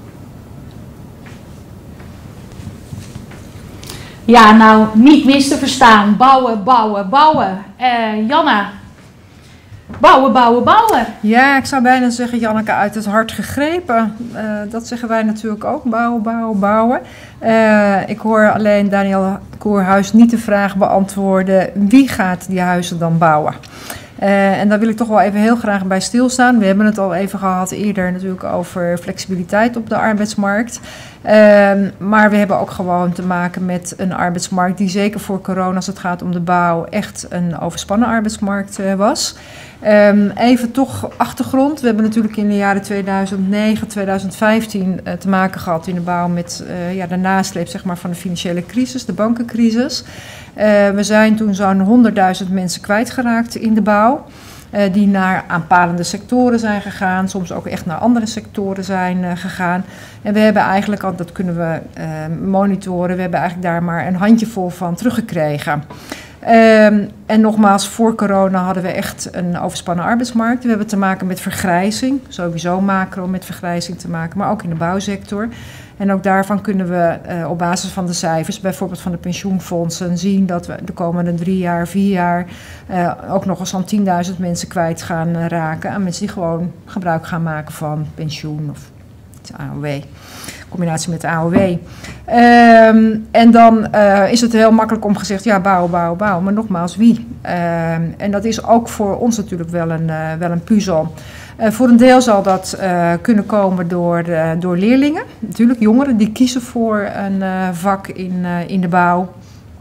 Ja, nou, niet mis te verstaan. Bouwen, bouwen, bouwen. Janna, Bouwen, bouwen, bouwen. Ja, ik zou bijna zeggen, Janneke, uit het hart gegrepen. Dat zeggen wij natuurlijk ook, bouwen, bouwen, bouwen. Ik hoor alleen Daniel Koerhuis niet de vraag beantwoorden, wie gaat die huizen dan bouwen? En daar wil ik toch wel even heel graag bij stilstaan. We hebben het al even gehad eerder natuurlijk over flexibiliteit op de arbeidsmarkt. Maar we hebben ook gewoon te maken met een arbeidsmarkt die zeker voor corona, als het gaat om de bouw, echt een overspannen arbeidsmarkt was. Even toch achtergrond. We hebben natuurlijk in de jaren 2009, 2015 te maken gehad in de bouw met de nasleep zeg maar, van de financiële crisis, de bankencrisis. We zijn toen zo'n 100.000 mensen kwijtgeraakt in de bouw. Die naar aanpalende sectoren zijn gegaan, soms ook echt naar andere sectoren zijn gegaan. En we hebben eigenlijk, dat kunnen we monitoren, we hebben eigenlijk daar maar een handjevol van teruggekregen. En nogmaals, voor corona hadden we echt een overspannen arbeidsmarkt. We hebben te maken met vergrijzing, sowieso macro met vergrijzing te maken, maar ook in de bouwsector. En ook daarvan kunnen we op basis van de cijfers, bijvoorbeeld van de pensioenfondsen, zien dat we de komende 3 jaar, 4 jaar ook nog eens zo'n 10.000 mensen kwijt gaan raken aan mensen die gewoon gebruik gaan maken van pensioen of AOW. Combinatie met de AOW. En dan is het heel makkelijk om gezegd, ja, bouwen, bouwen, bouwen. Maar nogmaals, wie? En dat is ook voor ons natuurlijk wel een puzzel. Voor een deel zal dat kunnen komen door leerlingen. Natuurlijk jongeren die kiezen voor een vak in de bouw.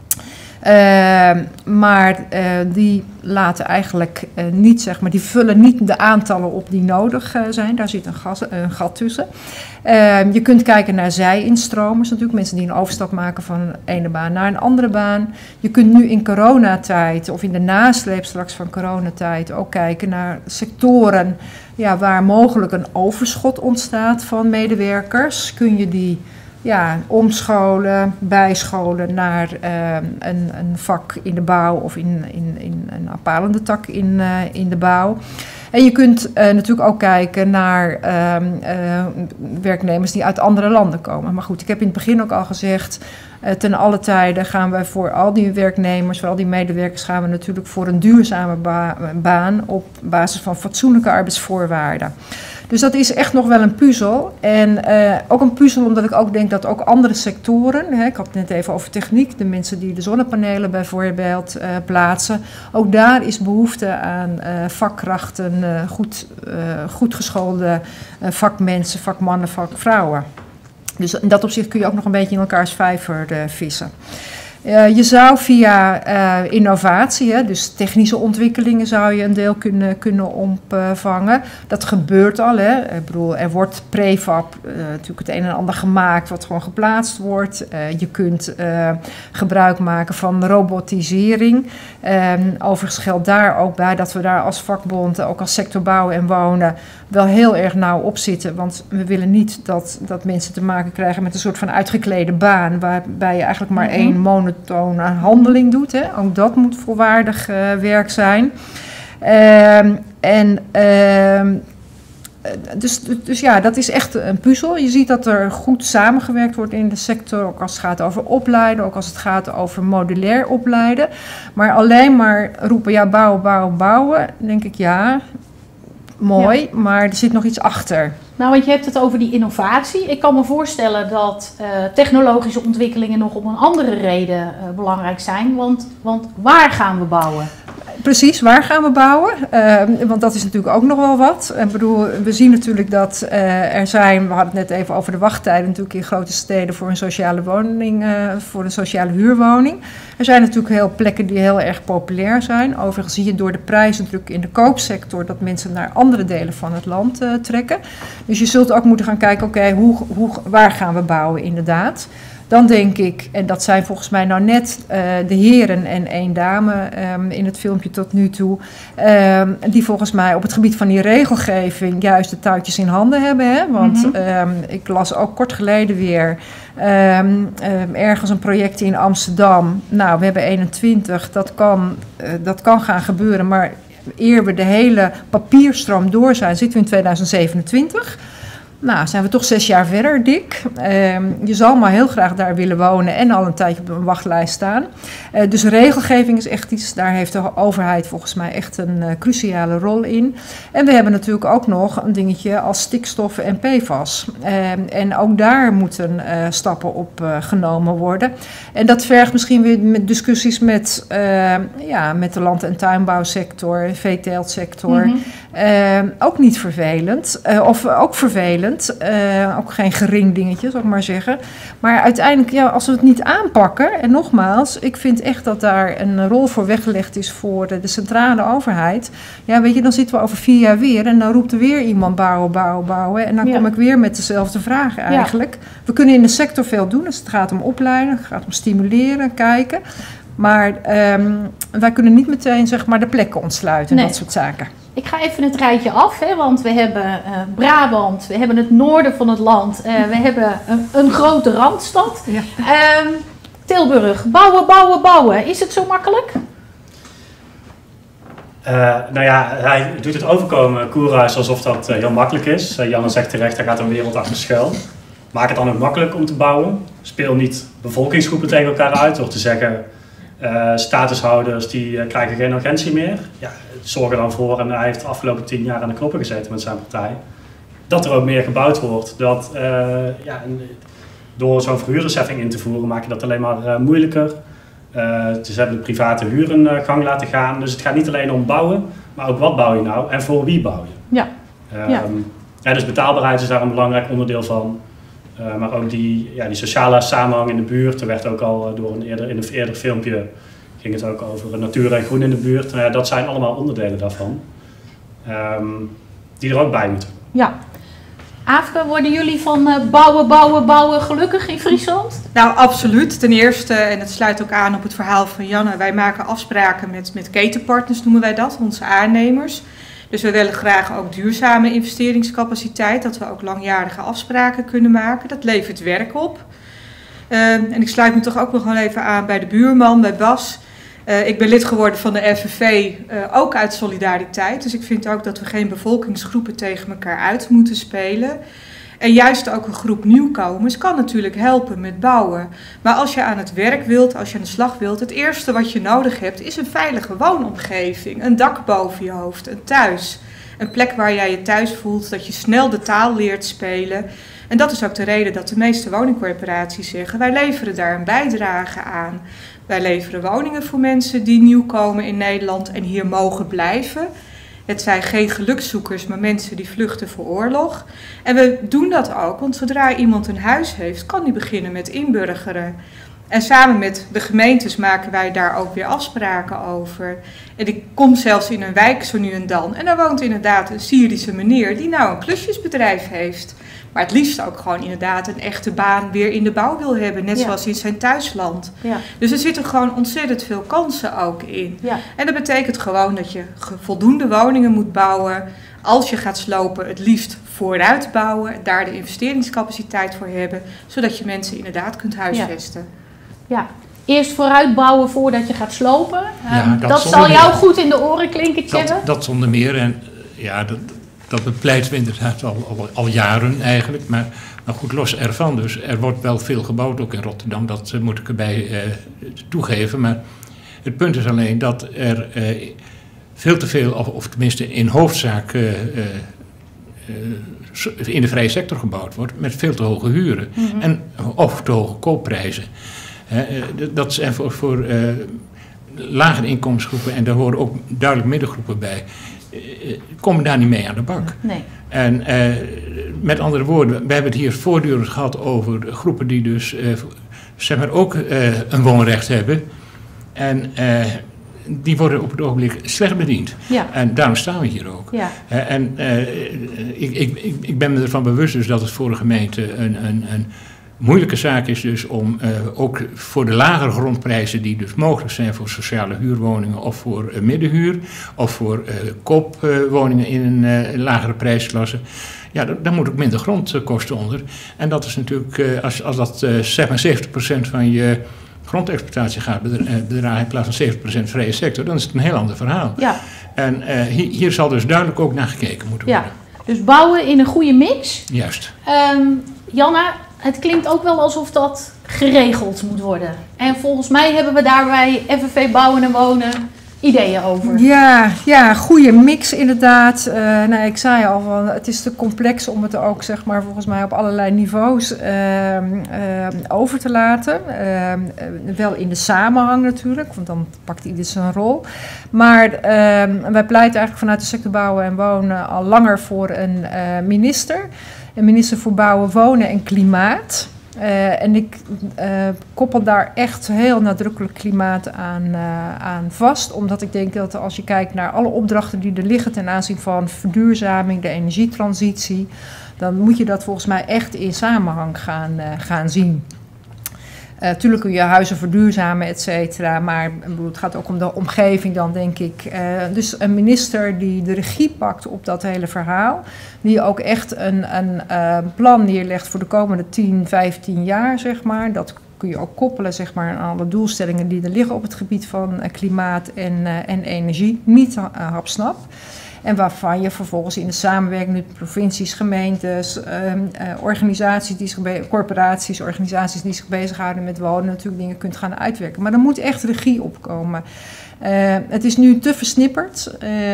Maar die laten eigenlijk niet, zeg maar, die vullen niet de aantallen op die nodig zijn. Daar zit een gat tussen. Je kunt kijken naar zij-instromers, natuurlijk mensen die een overstap maken van een ene baan naar een andere baan. Je kunt nu in coronatijd of in de nasleep straks van coronatijd ook kijken naar sectoren waar mogelijk een overschot ontstaat van medewerkers. Kun je die omscholen, bijscholen naar een vak in de bouw of in een aanpalende tak in de bouw. En je kunt natuurlijk ook kijken naar werknemers die uit andere landen komen. Maar goed, ik heb in het begin ook al gezegd, ten alle tijden gaan wij voor al die werknemers, voor al die medewerkers, gaan we natuurlijk voor een duurzame baan op basis van fatsoenlijke arbeidsvoorwaarden. Dus dat is echt nog wel een puzzel. En ook een puzzel omdat ik ook denk dat ook andere sectoren, ik had het net even over techniek, de mensen die de zonnepanelen bijvoorbeeld plaatsen, ook daar is behoefte aan vakkrachten, goed geschoolde vakmensen, vakmannen, vakvrouwen. Dus in dat opzicht kun je ook nog een beetje in elkaars vijver vissen. Je zou via innovatie, dus technische ontwikkelingen, zou je een deel kunnen opvangen. Dat gebeurt al. Ik bedoel, er wordt prefab natuurlijk het een en ander gemaakt wat gewoon geplaatst wordt. Je kunt gebruik maken van robotisering. Overigens geldt daar ook bij dat we daar als vakbond, ook als sector bouwen en wonen, wel heel erg nauw op zitten. Want we willen niet dat mensen te maken krijgen met een soort van uitgeklede baan, waarbij je eigenlijk maar één monotone handeling doet. Hè. Ook dat moet volwaardig werk zijn. Dus ja, dat is echt een puzzel. Je ziet dat er goed samengewerkt wordt in de sector, ook als het gaat over opleiden, ook als het gaat over modulair opleiden. Maar alleen maar roepen, ja, bouwen, bouwen, bouwen, denk ik, ja, mooi, maar er zit nog iets achter. Nou, want je hebt het over die innovatie. Ik kan me voorstellen dat technologische ontwikkelingen nog om een andere reden belangrijk zijn. Want waar gaan we bouwen? Precies, waar gaan we bouwen? Want dat is natuurlijk ook nog wel wat. Ik bedoel, we zien natuurlijk dat er zijn, we hadden het net even over de wachttijden natuurlijk in grote steden voor een sociale woning, voor een sociale huurwoning. Er zijn natuurlijk heel plekken die heel erg populair zijn. Overigens zie je door de prijzen natuurlijk in de koopsector dat mensen naar andere delen van het land trekken. Dus je zult ook moeten gaan kijken, oké, waar gaan we bouwen inderdaad? Dan denk ik, en dat zijn volgens mij nou net de heren en één dame in het filmpje tot nu toe, die volgens mij op het gebied van die regelgeving juist de touwtjes in handen hebben. Hè? Want ik las ook kort geleden weer ergens een project in Amsterdam. Nou, we hebben 21, dat kan gaan gebeuren, maar eer we de hele papierstroom door zijn, zitten we in 2027. Nou, zijn we toch 6 jaar verder, Dick. Je zal maar heel graag daar willen wonen en al een tijdje op een wachtlijst staan. Dus regelgeving is echt iets, daar heeft de overheid volgens mij echt een cruciale rol in. En we hebben natuurlijk ook nog een dingetje als stikstoffen en PFAS. En ook daar moeten stappen op genomen worden. En dat vergt misschien weer met discussies met de land- en tuinbouwsector, veeteeltsector. Ook niet vervelend, of ook vervelend. Ook geen gering dingetje, zal ik maar zeggen. Maar uiteindelijk, ja, als we het niet aanpakken, en nogmaals, ik vind echt dat daar een rol voor weggelegd is voor de centrale overheid. Ja, weet je, dan zitten we over 4 jaar weer en dan roept er weer iemand bouwen. En dan kom ik weer met dezelfde vragen eigenlijk. Ja. We kunnen in de sector veel doen, dus het gaat om opleiden, het gaat om stimuleren, kijken. Maar wij kunnen niet meteen zeg maar de plekken ontsluiten en dat soort zaken. Ik ga even het rijtje af, hè, want we hebben Brabant, we hebben het noorden van het land, we hebben een grote randstad. Ja. Tilburg, bouwen. Is het zo makkelijk? Nou ja, hij doet het overkomen, Koerhuis, alsof dat heel makkelijk is. Janne zegt terecht, daar gaat een wereld achter schuil. Maak het dan ook makkelijk om te bouwen. Speel niet bevolkingsgroepen tegen elkaar uit door te zeggen... statushouders die krijgen geen urgentie meer. Ja, zorg er dan voor, en hij heeft de afgelopen 10 jaar aan de knoppen gezeten met zijn partij, dat er ook meer gebouwd wordt. Dat, door zo'n verhuurdersheffing in te voeren maak je dat alleen maar moeilijker. Ze hebben de private huur in gang laten gaan. Dus het gaat niet alleen om bouwen, maar ook wat bouw je nou en voor wie bouw je. Ja. Dus betaalbaarheid is daar een belangrijk onderdeel van. Maar ook die sociale samenhang in de buurt. Er werd ook al in een eerder filmpje ging het ook over natuur en groen in de buurt. Dat zijn allemaal onderdelen daarvan. Die er ook bij moeten. Ja. Aafke, worden jullie van bouwen gelukkig in Friesland? Nou, absoluut. Ten eerste, en het sluit ook aan op het verhaal van Janne, wij maken afspraken met ketenpartners, noemen wij dat, onze aannemers. Dus we willen graag ook duurzame investeringscapaciteit, dat we ook langjarige afspraken kunnen maken. Dat levert werk op. En ik sluit me toch ook nog wel even aan bij de buurman, bij Bas. Ik ben lid geworden van de FNV, ook uit solidariteit. Dus ik vind ook dat we geen bevolkingsgroepen tegen elkaar uit moeten spelen. En juist ook een groep nieuwkomers kan natuurlijk helpen met bouwen. Maar als je aan het werk wilt, als je aan de slag wilt, het eerste wat je nodig hebt is een veilige woonomgeving. Een dak boven je hoofd, een thuis. Een plek waar jij je thuis voelt, dat je snel de taal leert spelen. En dat is ook de reden dat de meeste woningcorporaties zeggen, wij leveren daar een bijdrage aan. Wij leveren woningen voor mensen die nieuw komen in Nederland en hier mogen blijven. Het zijn geen gelukszoekers, maar mensen die vluchten voor oorlog. En we doen dat ook, want zodra iemand een huis heeft, kan die beginnen met inburgeren. En samen met de gemeentes maken wij daar ook weer afspraken over. En ik kom zelfs in een wijk zo nu en dan. En daar woont inderdaad een Syrische meneer die nou een klusjesbedrijf heeft. Maar het liefst ook gewoon inderdaad een echte baan weer in de bouw wil hebben. Net zoals in zijn thuisland. Ja. Dus er zitten gewoon ontzettend veel kansen ook in. Ja. En dat betekent gewoon dat je voldoende woningen moet bouwen. Als je gaat slopen, het liefst vooruit bouwen. Daar de investeringscapaciteit voor hebben. Zodat je mensen inderdaad kunt huisvesten. Ja. Eerst vooruit bouwen voordat je gaat slopen. Dat zal jou goed in de oren klinken, Tjebbe? Dat zonder meer. En ja, dat bepleiten we inderdaad al jaren eigenlijk. Maar goed, los ervan dus. Er wordt wel veel gebouwd ook in Rotterdam. Dat moet ik erbij toegeven. Maar het punt is alleen dat er veel te veel, of tenminste in hoofdzaak in de vrije sector gebouwd wordt. Met veel te hoge huren. En of te hoge koopprijzen. Dat zijn voor lagere inkomensgroepen, en daar horen ook duidelijk middengroepen bij, komen daar niet mee aan de bak. Nee. En met andere woorden, we hebben het hier voortdurend gehad over groepen die dus zeg maar ook een woonrecht hebben. En die worden op het ogenblik slecht bediend. Ja. En daarom staan we hier ook. Ja. En ik ben me ervan bewust dus dat het voor de gemeente een moeilijke zaak is dus om ook voor de lagere grondprijzen die dus mogelijk zijn voor sociale huurwoningen of voor middenhuur of voor koopwoningen in een lagere prijsklasse. Ja, daar moet ook minder grondkosten onder. En dat is natuurlijk, als dat zeg maar 70% van je grondexploitatie gaat bedragen in plaats van 70% vrije sector, dan is het een heel ander verhaal. Ja. En hier zal dus duidelijk ook naar gekeken moeten worden. Ja. Dus bouwen in een goede mix. Juist. Janna, het klinkt ook wel alsof dat geregeld moet worden. En volgens mij hebben we daarbij FNV Bouwen en Wonen ideeën over. Ja, goede mix inderdaad. Ik zei al, van, het is te complex om het ook zeg maar, volgens mij op allerlei niveaus over te laten. Wel in de samenhang natuurlijk, want dan pakt ieder zijn rol. Maar wij pleiten eigenlijk vanuit de sector Bouwen en Wonen al langer voor een minister. Een minister voor Bouwen, Wonen en Klimaat. En ik koppel daar echt heel nadrukkelijk klimaat aan vast. Omdat ik denk dat als je kijkt naar alle opdrachten die er liggen ten aanzien van verduurzaming, de energietransitie, dan moet je dat volgens mij echt in samenhang gaan zien. Tuurlijk kun je huizen verduurzamen, et cetera, maar het gaat ook om de omgeving dan, denk ik. Dus een minister die de regie pakt op dat hele verhaal, die ook echt een plan neerlegt voor de komende 10, 15 jaar, zeg maar. Dat kun je ook koppelen, zeg maar, aan alle doelstellingen die er liggen op het gebied van klimaat en energie. Niet hapsnap. En waarvan je vervolgens in de samenwerking met provincies, gemeentes, organisaties, corporaties, organisaties die zich bezighouden met wonen, natuurlijk dingen kunt gaan uitwerken. Maar er moet echt regie op komen. Het is nu te versnipperd.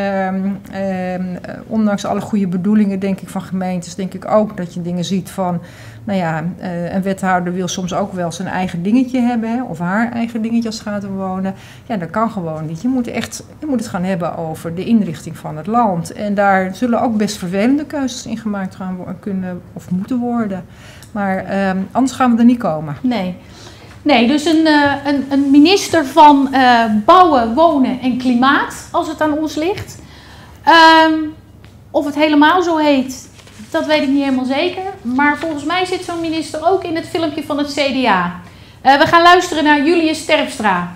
Ondanks alle goede bedoelingen, denk ik, van gemeentes, denk ik ook dat je dingen ziet van, nou ja, een wethouder wil soms ook wel zijn eigen dingetje hebben, hè, of haar eigen dingetje als het gaat om wonen. Ja, dat kan gewoon niet. Je moet het gaan hebben over de inrichting van het land. En daar zullen ook best vervelende keuzes in gemaakt gaan kunnen of moeten worden. Maar anders gaan we er niet komen. Nee, dus een minister van Bouwen, Wonen en Klimaat, als het aan ons ligt. Of het helemaal zo heet, dat weet ik niet helemaal zeker. Maar volgens mij zit zo'n minister ook in het filmpje van het CDA. We gaan luisteren naar Julius Terpstra.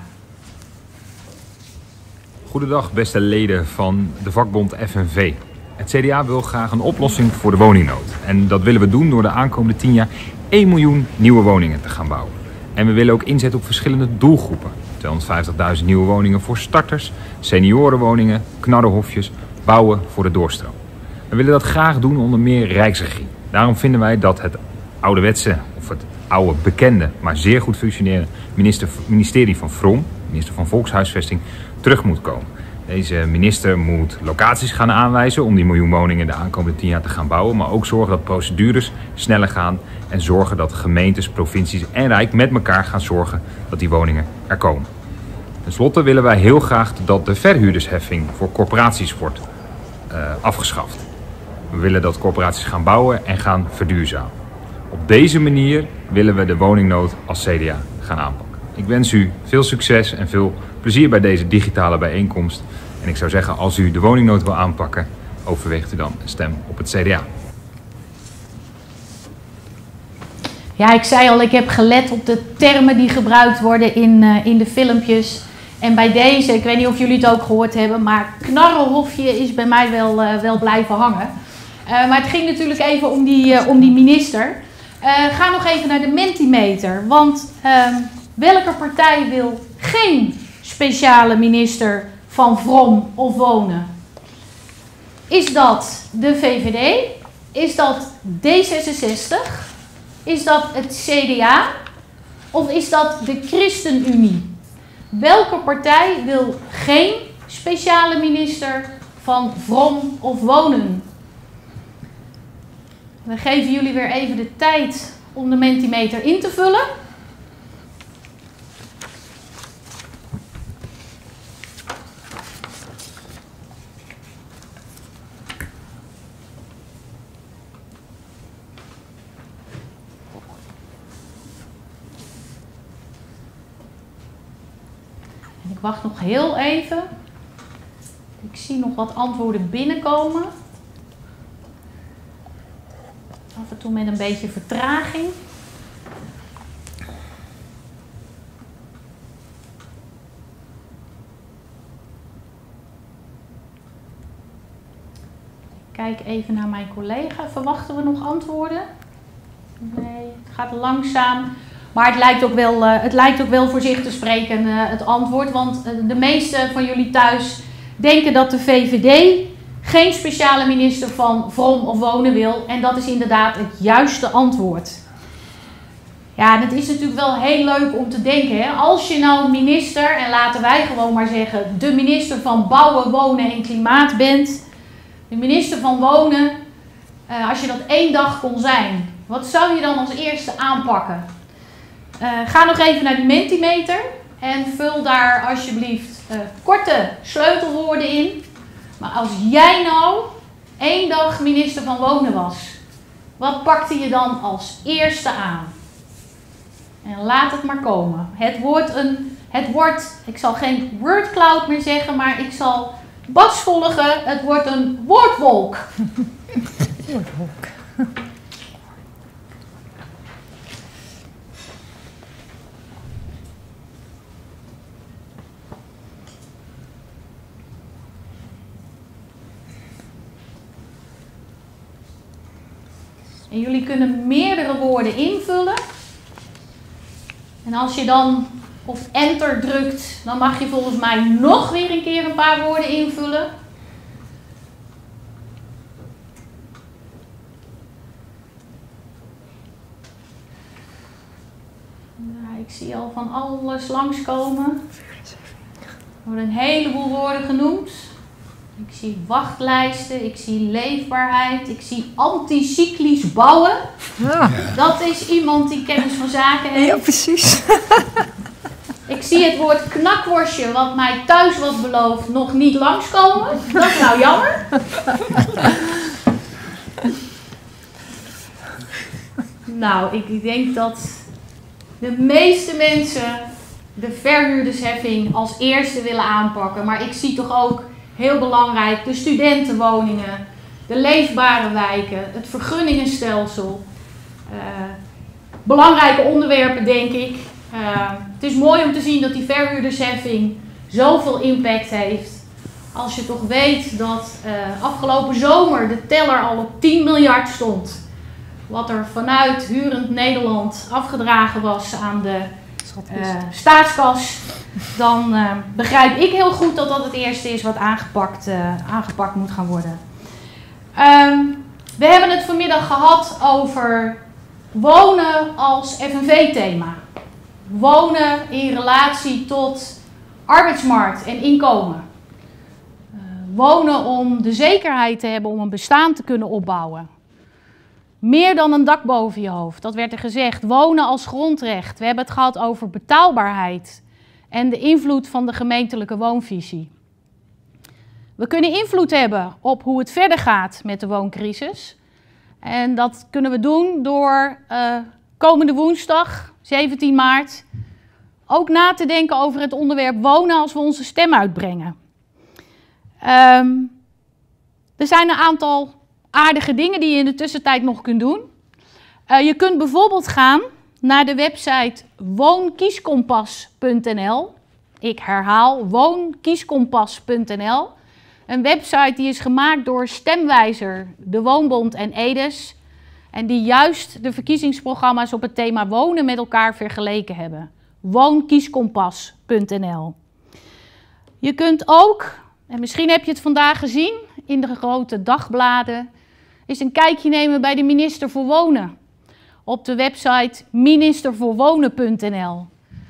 Goedendag beste leden van de vakbond FNV. Het CDA wil graag een oplossing voor de woningnood. En dat willen we doen door de aankomende 10 jaar 1 miljoen nieuwe woningen te gaan bouwen. En we willen ook inzetten op verschillende doelgroepen. 250.000 nieuwe woningen voor starters, seniorenwoningen, knarrenhofjes, bouwen voor de doorstroom. We willen dat graag doen onder meer rijksregie. Daarom vinden wij dat het ouderwetse, of het oude bekende, maar zeer goed functionerende ministerie van VROM, minister van Volkshuisvesting, terug moet komen. Deze minister moet locaties gaan aanwijzen om die miljoen woningen de aankomende 10 jaar te gaan bouwen. Maar ook zorgen dat procedures sneller gaan. En zorgen dat gemeentes, provincies en Rijk met elkaar gaan zorgen dat die woningen er komen. Ten slotte willen wij heel graag dat de verhuurdersheffing voor corporaties wordt afgeschaft. We willen dat corporaties gaan bouwen en gaan verduurzamen. Op deze manier willen we de woningnood als CDA gaan aanpakken. Ik wens u veel succes en veel plezier bij deze digitale bijeenkomst. En ik zou zeggen, als u de woningnood wil aanpakken, overweegt u dan een stem op het CDA. Ja, ik zei al, ik heb gelet op de termen die gebruikt worden in de filmpjes. En bij deze, ik weet niet of jullie het ook gehoord hebben, maar knarrenhofje is bij mij wel blijven hangen. Maar het ging natuurlijk even om die minister. Ga nog even naar de Mentimeter, want welke partij wil geen speciale minister van VROM of Wonen? Is dat de VVD? Is dat D66? Is dat het CDA? Of is dat de ChristenUnie? Welke partij wil geen speciale minister van VROM of Wonen? We geven jullie weer even de tijd om de Mentimeter in te vullen. Ik wacht nog heel even. Ik zie nog wat antwoorden binnenkomen. Af en toe met een beetje vertraging. Ik kijk even naar mijn collega. Verwachten we nog antwoorden? Nee, het gaat langzaam. Maar het lijkt ook wel voor zich te spreken, het antwoord. Want de meeste van jullie thuis denken dat de VVD geen speciale minister van Vrom of Wonen wil. En dat is inderdaad het juiste antwoord. Ja, en het is natuurlijk wel heel leuk om te denken, hè? Als je nou minister, en laten wij gewoon maar zeggen, de minister van Bouwen, Wonen en Klimaat bent. De minister van Wonen, als je dat 1 dag kon zijn, wat zou je dan als eerste aanpakken? Ga nog even naar die Mentimeter en vul daar alsjeblieft korte sleutelwoorden in. Maar als jij nou 1 dag minister van Wonen was, wat pakte je dan als eerste aan? En laat het maar komen. Het wordt, ik zal geen wordcloud meer zeggen, maar ik zal Bas volgen. Het wordt een woordwolk. Woordwolk. En jullie kunnen meerdere woorden invullen. En als je dan op enter drukt, dan mag je volgens mij nog weer een keer een paar woorden invullen. Nou, ik zie al van alles langskomen. Er worden een heleboel woorden genoemd. Ik zie wachtlijsten, ik zie leefbaarheid, ik zie anticyclisch bouwen. Ja. Dat is iemand die kennis van zaken heeft. Ja, precies. Ik zie het woord knakworstje, wat mij thuis was beloofd, nog niet langskomen. Dat is nou jammer. Nou, ik denk dat de meeste mensen de verhuurdersheffing als eerste willen aanpakken. Maar ik zie toch ook, heel belangrijk, de studentenwoningen, de leefbare wijken, het vergunningenstelsel. Belangrijke onderwerpen, denk ik. Het is mooi om te zien dat die verhuurdersheffing zoveel impact heeft. Als je toch weet dat afgelopen zomer de teller al op 10 miljard stond. Wat er vanuit Hurend Nederland afgedragen was aan de staatskas. Dan begrijp ik heel goed dat dat het eerste is wat aangepakt moet gaan worden. We hebben het vanmiddag gehad over wonen als FNV-thema. Wonen in relatie tot arbeidsmarkt en inkomen. Wonen om de zekerheid te hebben om een bestaan te kunnen opbouwen. Meer dan een dak boven je hoofd, dat werd er gezegd. Wonen als grondrecht. We hebben het gehad over betaalbaarheid en de invloed van de gemeentelijke woonvisie. We kunnen invloed hebben op hoe het verder gaat met de wooncrisis. En dat kunnen we doen door komende woensdag, 17 maart, ook na te denken over het onderwerp wonen als we onze stem uitbrengen. Er zijn een aantal aardige dingen die je in de tussentijd nog kunt doen. Je kunt bijvoorbeeld gaan naar de website woonkieskompas.nl. Ik herhaal, woonkieskompas.nl. Een website die is gemaakt door Stemwijzer, de Woonbond en Edes. En die juist de verkiezingsprogramma's op het thema wonen met elkaar vergeleken hebben. Woonkieskompas.nl. Je kunt ook, en misschien heb je het vandaag gezien in de grote dagbladen, eens een kijkje nemen bij de minister voor Wonen. Op de website ministervoorwonen.nl.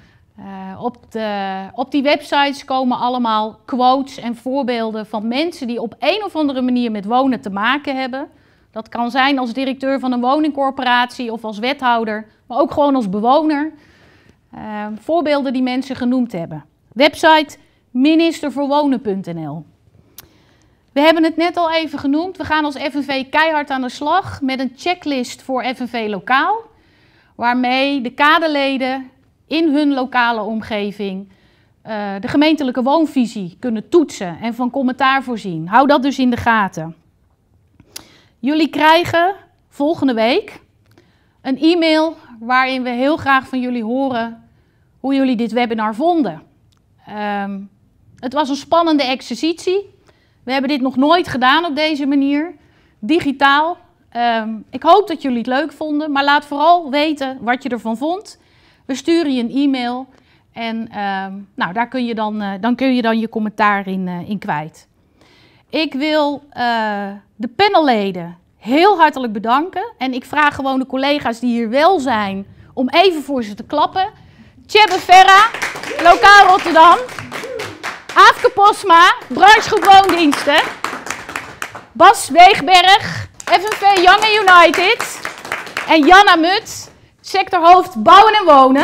Op die websites komen allemaal quotes en voorbeelden van mensen die op een of andere manier met wonen te maken hebben. Dat kan zijn als directeur van een woningcorporatie of als wethouder, maar ook gewoon als bewoner. Voorbeelden die mensen genoemd hebben. Website ministervoorwonen.nl. We hebben het net al even genoemd. We gaan als FNV keihard aan de slag met een checklist voor FNV Lokaal. Waarmee de kaderleden in hun lokale omgeving de gemeentelijke woonvisie kunnen toetsen en van commentaar voorzien. Hou dat dus in de gaten. Jullie krijgen volgende week een e-mail waarin we heel graag van jullie horen hoe jullie dit webinar vonden. Het was een spannende exercitie. We hebben dit nog nooit gedaan op deze manier, digitaal. Ik hoop dat jullie het leuk vonden, maar laat vooral weten wat je ervan vond. We sturen je een e-mail en daar kun je dan je commentaar in kwijt. Ik wil de panelleden heel hartelijk bedanken. En ik vraag gewoon de collega's die hier wel zijn om even voor ze te klappen. Tjebbe Verra, Lokaal Rotterdam. Aafke Posma, branchegroep Woondiensten. Bas Weegberg, FNV Young and United. En Janna Mut, sectorhoofd Bouwen en Wonen.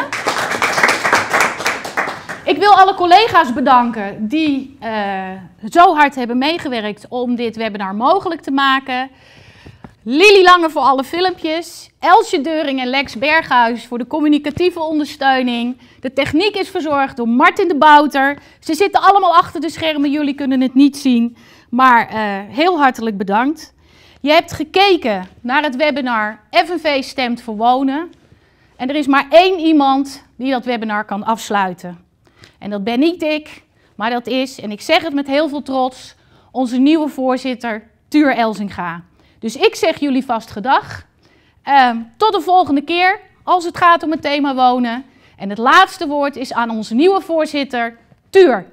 Ik wil alle collega's bedanken die zo hard hebben meegewerkt om dit webinar mogelijk te maken. Lili Lange voor alle filmpjes. Elsje Deuring en Lex Berghuis voor de communicatieve ondersteuning. De techniek is verzorgd door Martin de Bouter. Ze zitten allemaal achter de schermen, jullie kunnen het niet zien. Maar heel hartelijk bedankt. Je hebt gekeken naar het webinar FNV stemt voor wonen. En er is maar één iemand die dat webinar kan afsluiten. En dat ben niet ik, maar dat is, en ik zeg het met heel veel trots, onze nieuwe voorzitter Tuur Elzinga. Dus ik zeg jullie vast gedag. Tot de volgende keer als het gaat om het thema wonen. En het laatste woord is aan onze nieuwe voorzitter Tuur.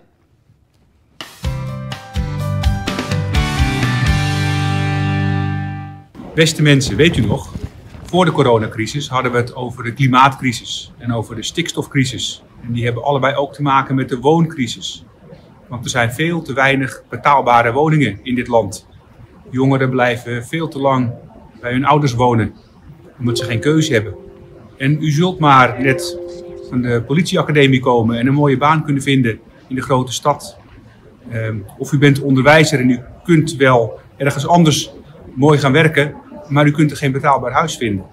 Beste mensen, weet u nog? Voor de coronacrisis hadden we het over de klimaatcrisis en over de stikstofcrisis. En die hebben allebei ook te maken met de wooncrisis. Want er zijn veel te weinig betaalbare woningen in dit land. Jongeren blijven veel te lang bij hun ouders wonen, omdat ze geen keuze hebben. En u zult maar net van de politieacademie komen en een mooie baan kunnen vinden in de grote stad. Of u bent onderwijzer en u kunt wel ergens anders mooi gaan werken, maar u kunt er geen betaalbaar huis vinden.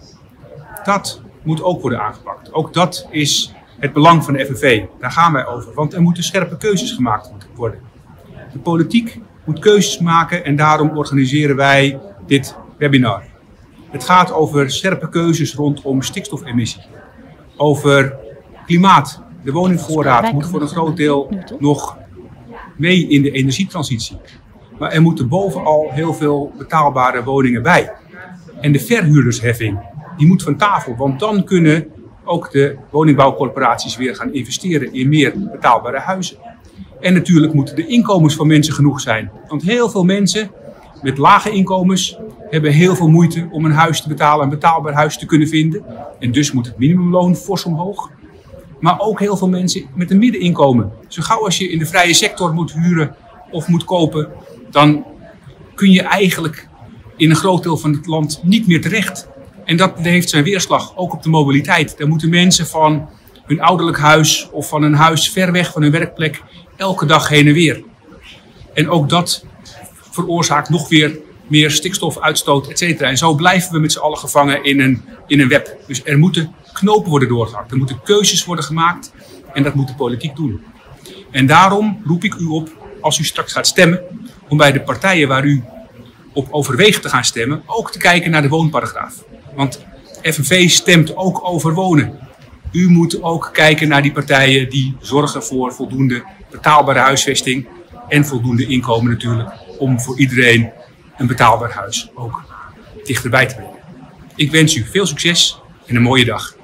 Dat moet ook worden aangepakt. Ook dat is het belang van de FNV. Daar gaan wij over, want er moeten scherpe keuzes gemaakt worden. De politiek moet keuzes maken en daarom organiseren wij dit webinar. Het gaat over scherpe keuzes rondom stikstofemissie, over klimaat. De woningvoorraad moet voor een groot deel nog mee in de energietransitie. Maar er moeten bovenal heel veel betaalbare woningen bij. En de verhuurdersheffing, die moet van tafel, want dan kunnen ook de woningbouwcorporaties weer gaan investeren in meer betaalbare huizen. En natuurlijk moeten de inkomens van mensen genoeg zijn. Want heel veel mensen met lage inkomens hebben heel veel moeite om een huis te betalen, een betaalbaar huis te kunnen vinden. En dus moet het minimumloon fors omhoog. Maar ook heel veel mensen met een middeninkomen. Zo gauw als je in de vrije sector moet huren of moet kopen, dan kun je eigenlijk in een groot deel van het land niet meer terecht. En dat heeft zijn weerslag, ook op de mobiliteit. Daar moeten mensen van hun ouderlijk huis of van een huis ver weg van hun werkplek elke dag heen en weer. En ook dat veroorzaakt nog weer meer stikstofuitstoot, et cetera. En zo blijven we met z'n allen gevangen in een web. Dus er moeten knopen worden doorgehakt. Er moeten keuzes worden gemaakt en dat moet de politiek doen. En daarom roep ik u op, als u straks gaat stemmen, om bij de partijen waar u op overweegt te gaan stemmen, ook te kijken naar de woonparagraaf. Want FNV stemt ook over wonen. U moet ook kijken naar die partijen die zorgen voor voldoende betaalbare huisvesting en voldoende inkomen natuurlijk, om voor iedereen een betaalbaar huis ook dichterbij te brengen. Ik wens u veel succes en een mooie dag.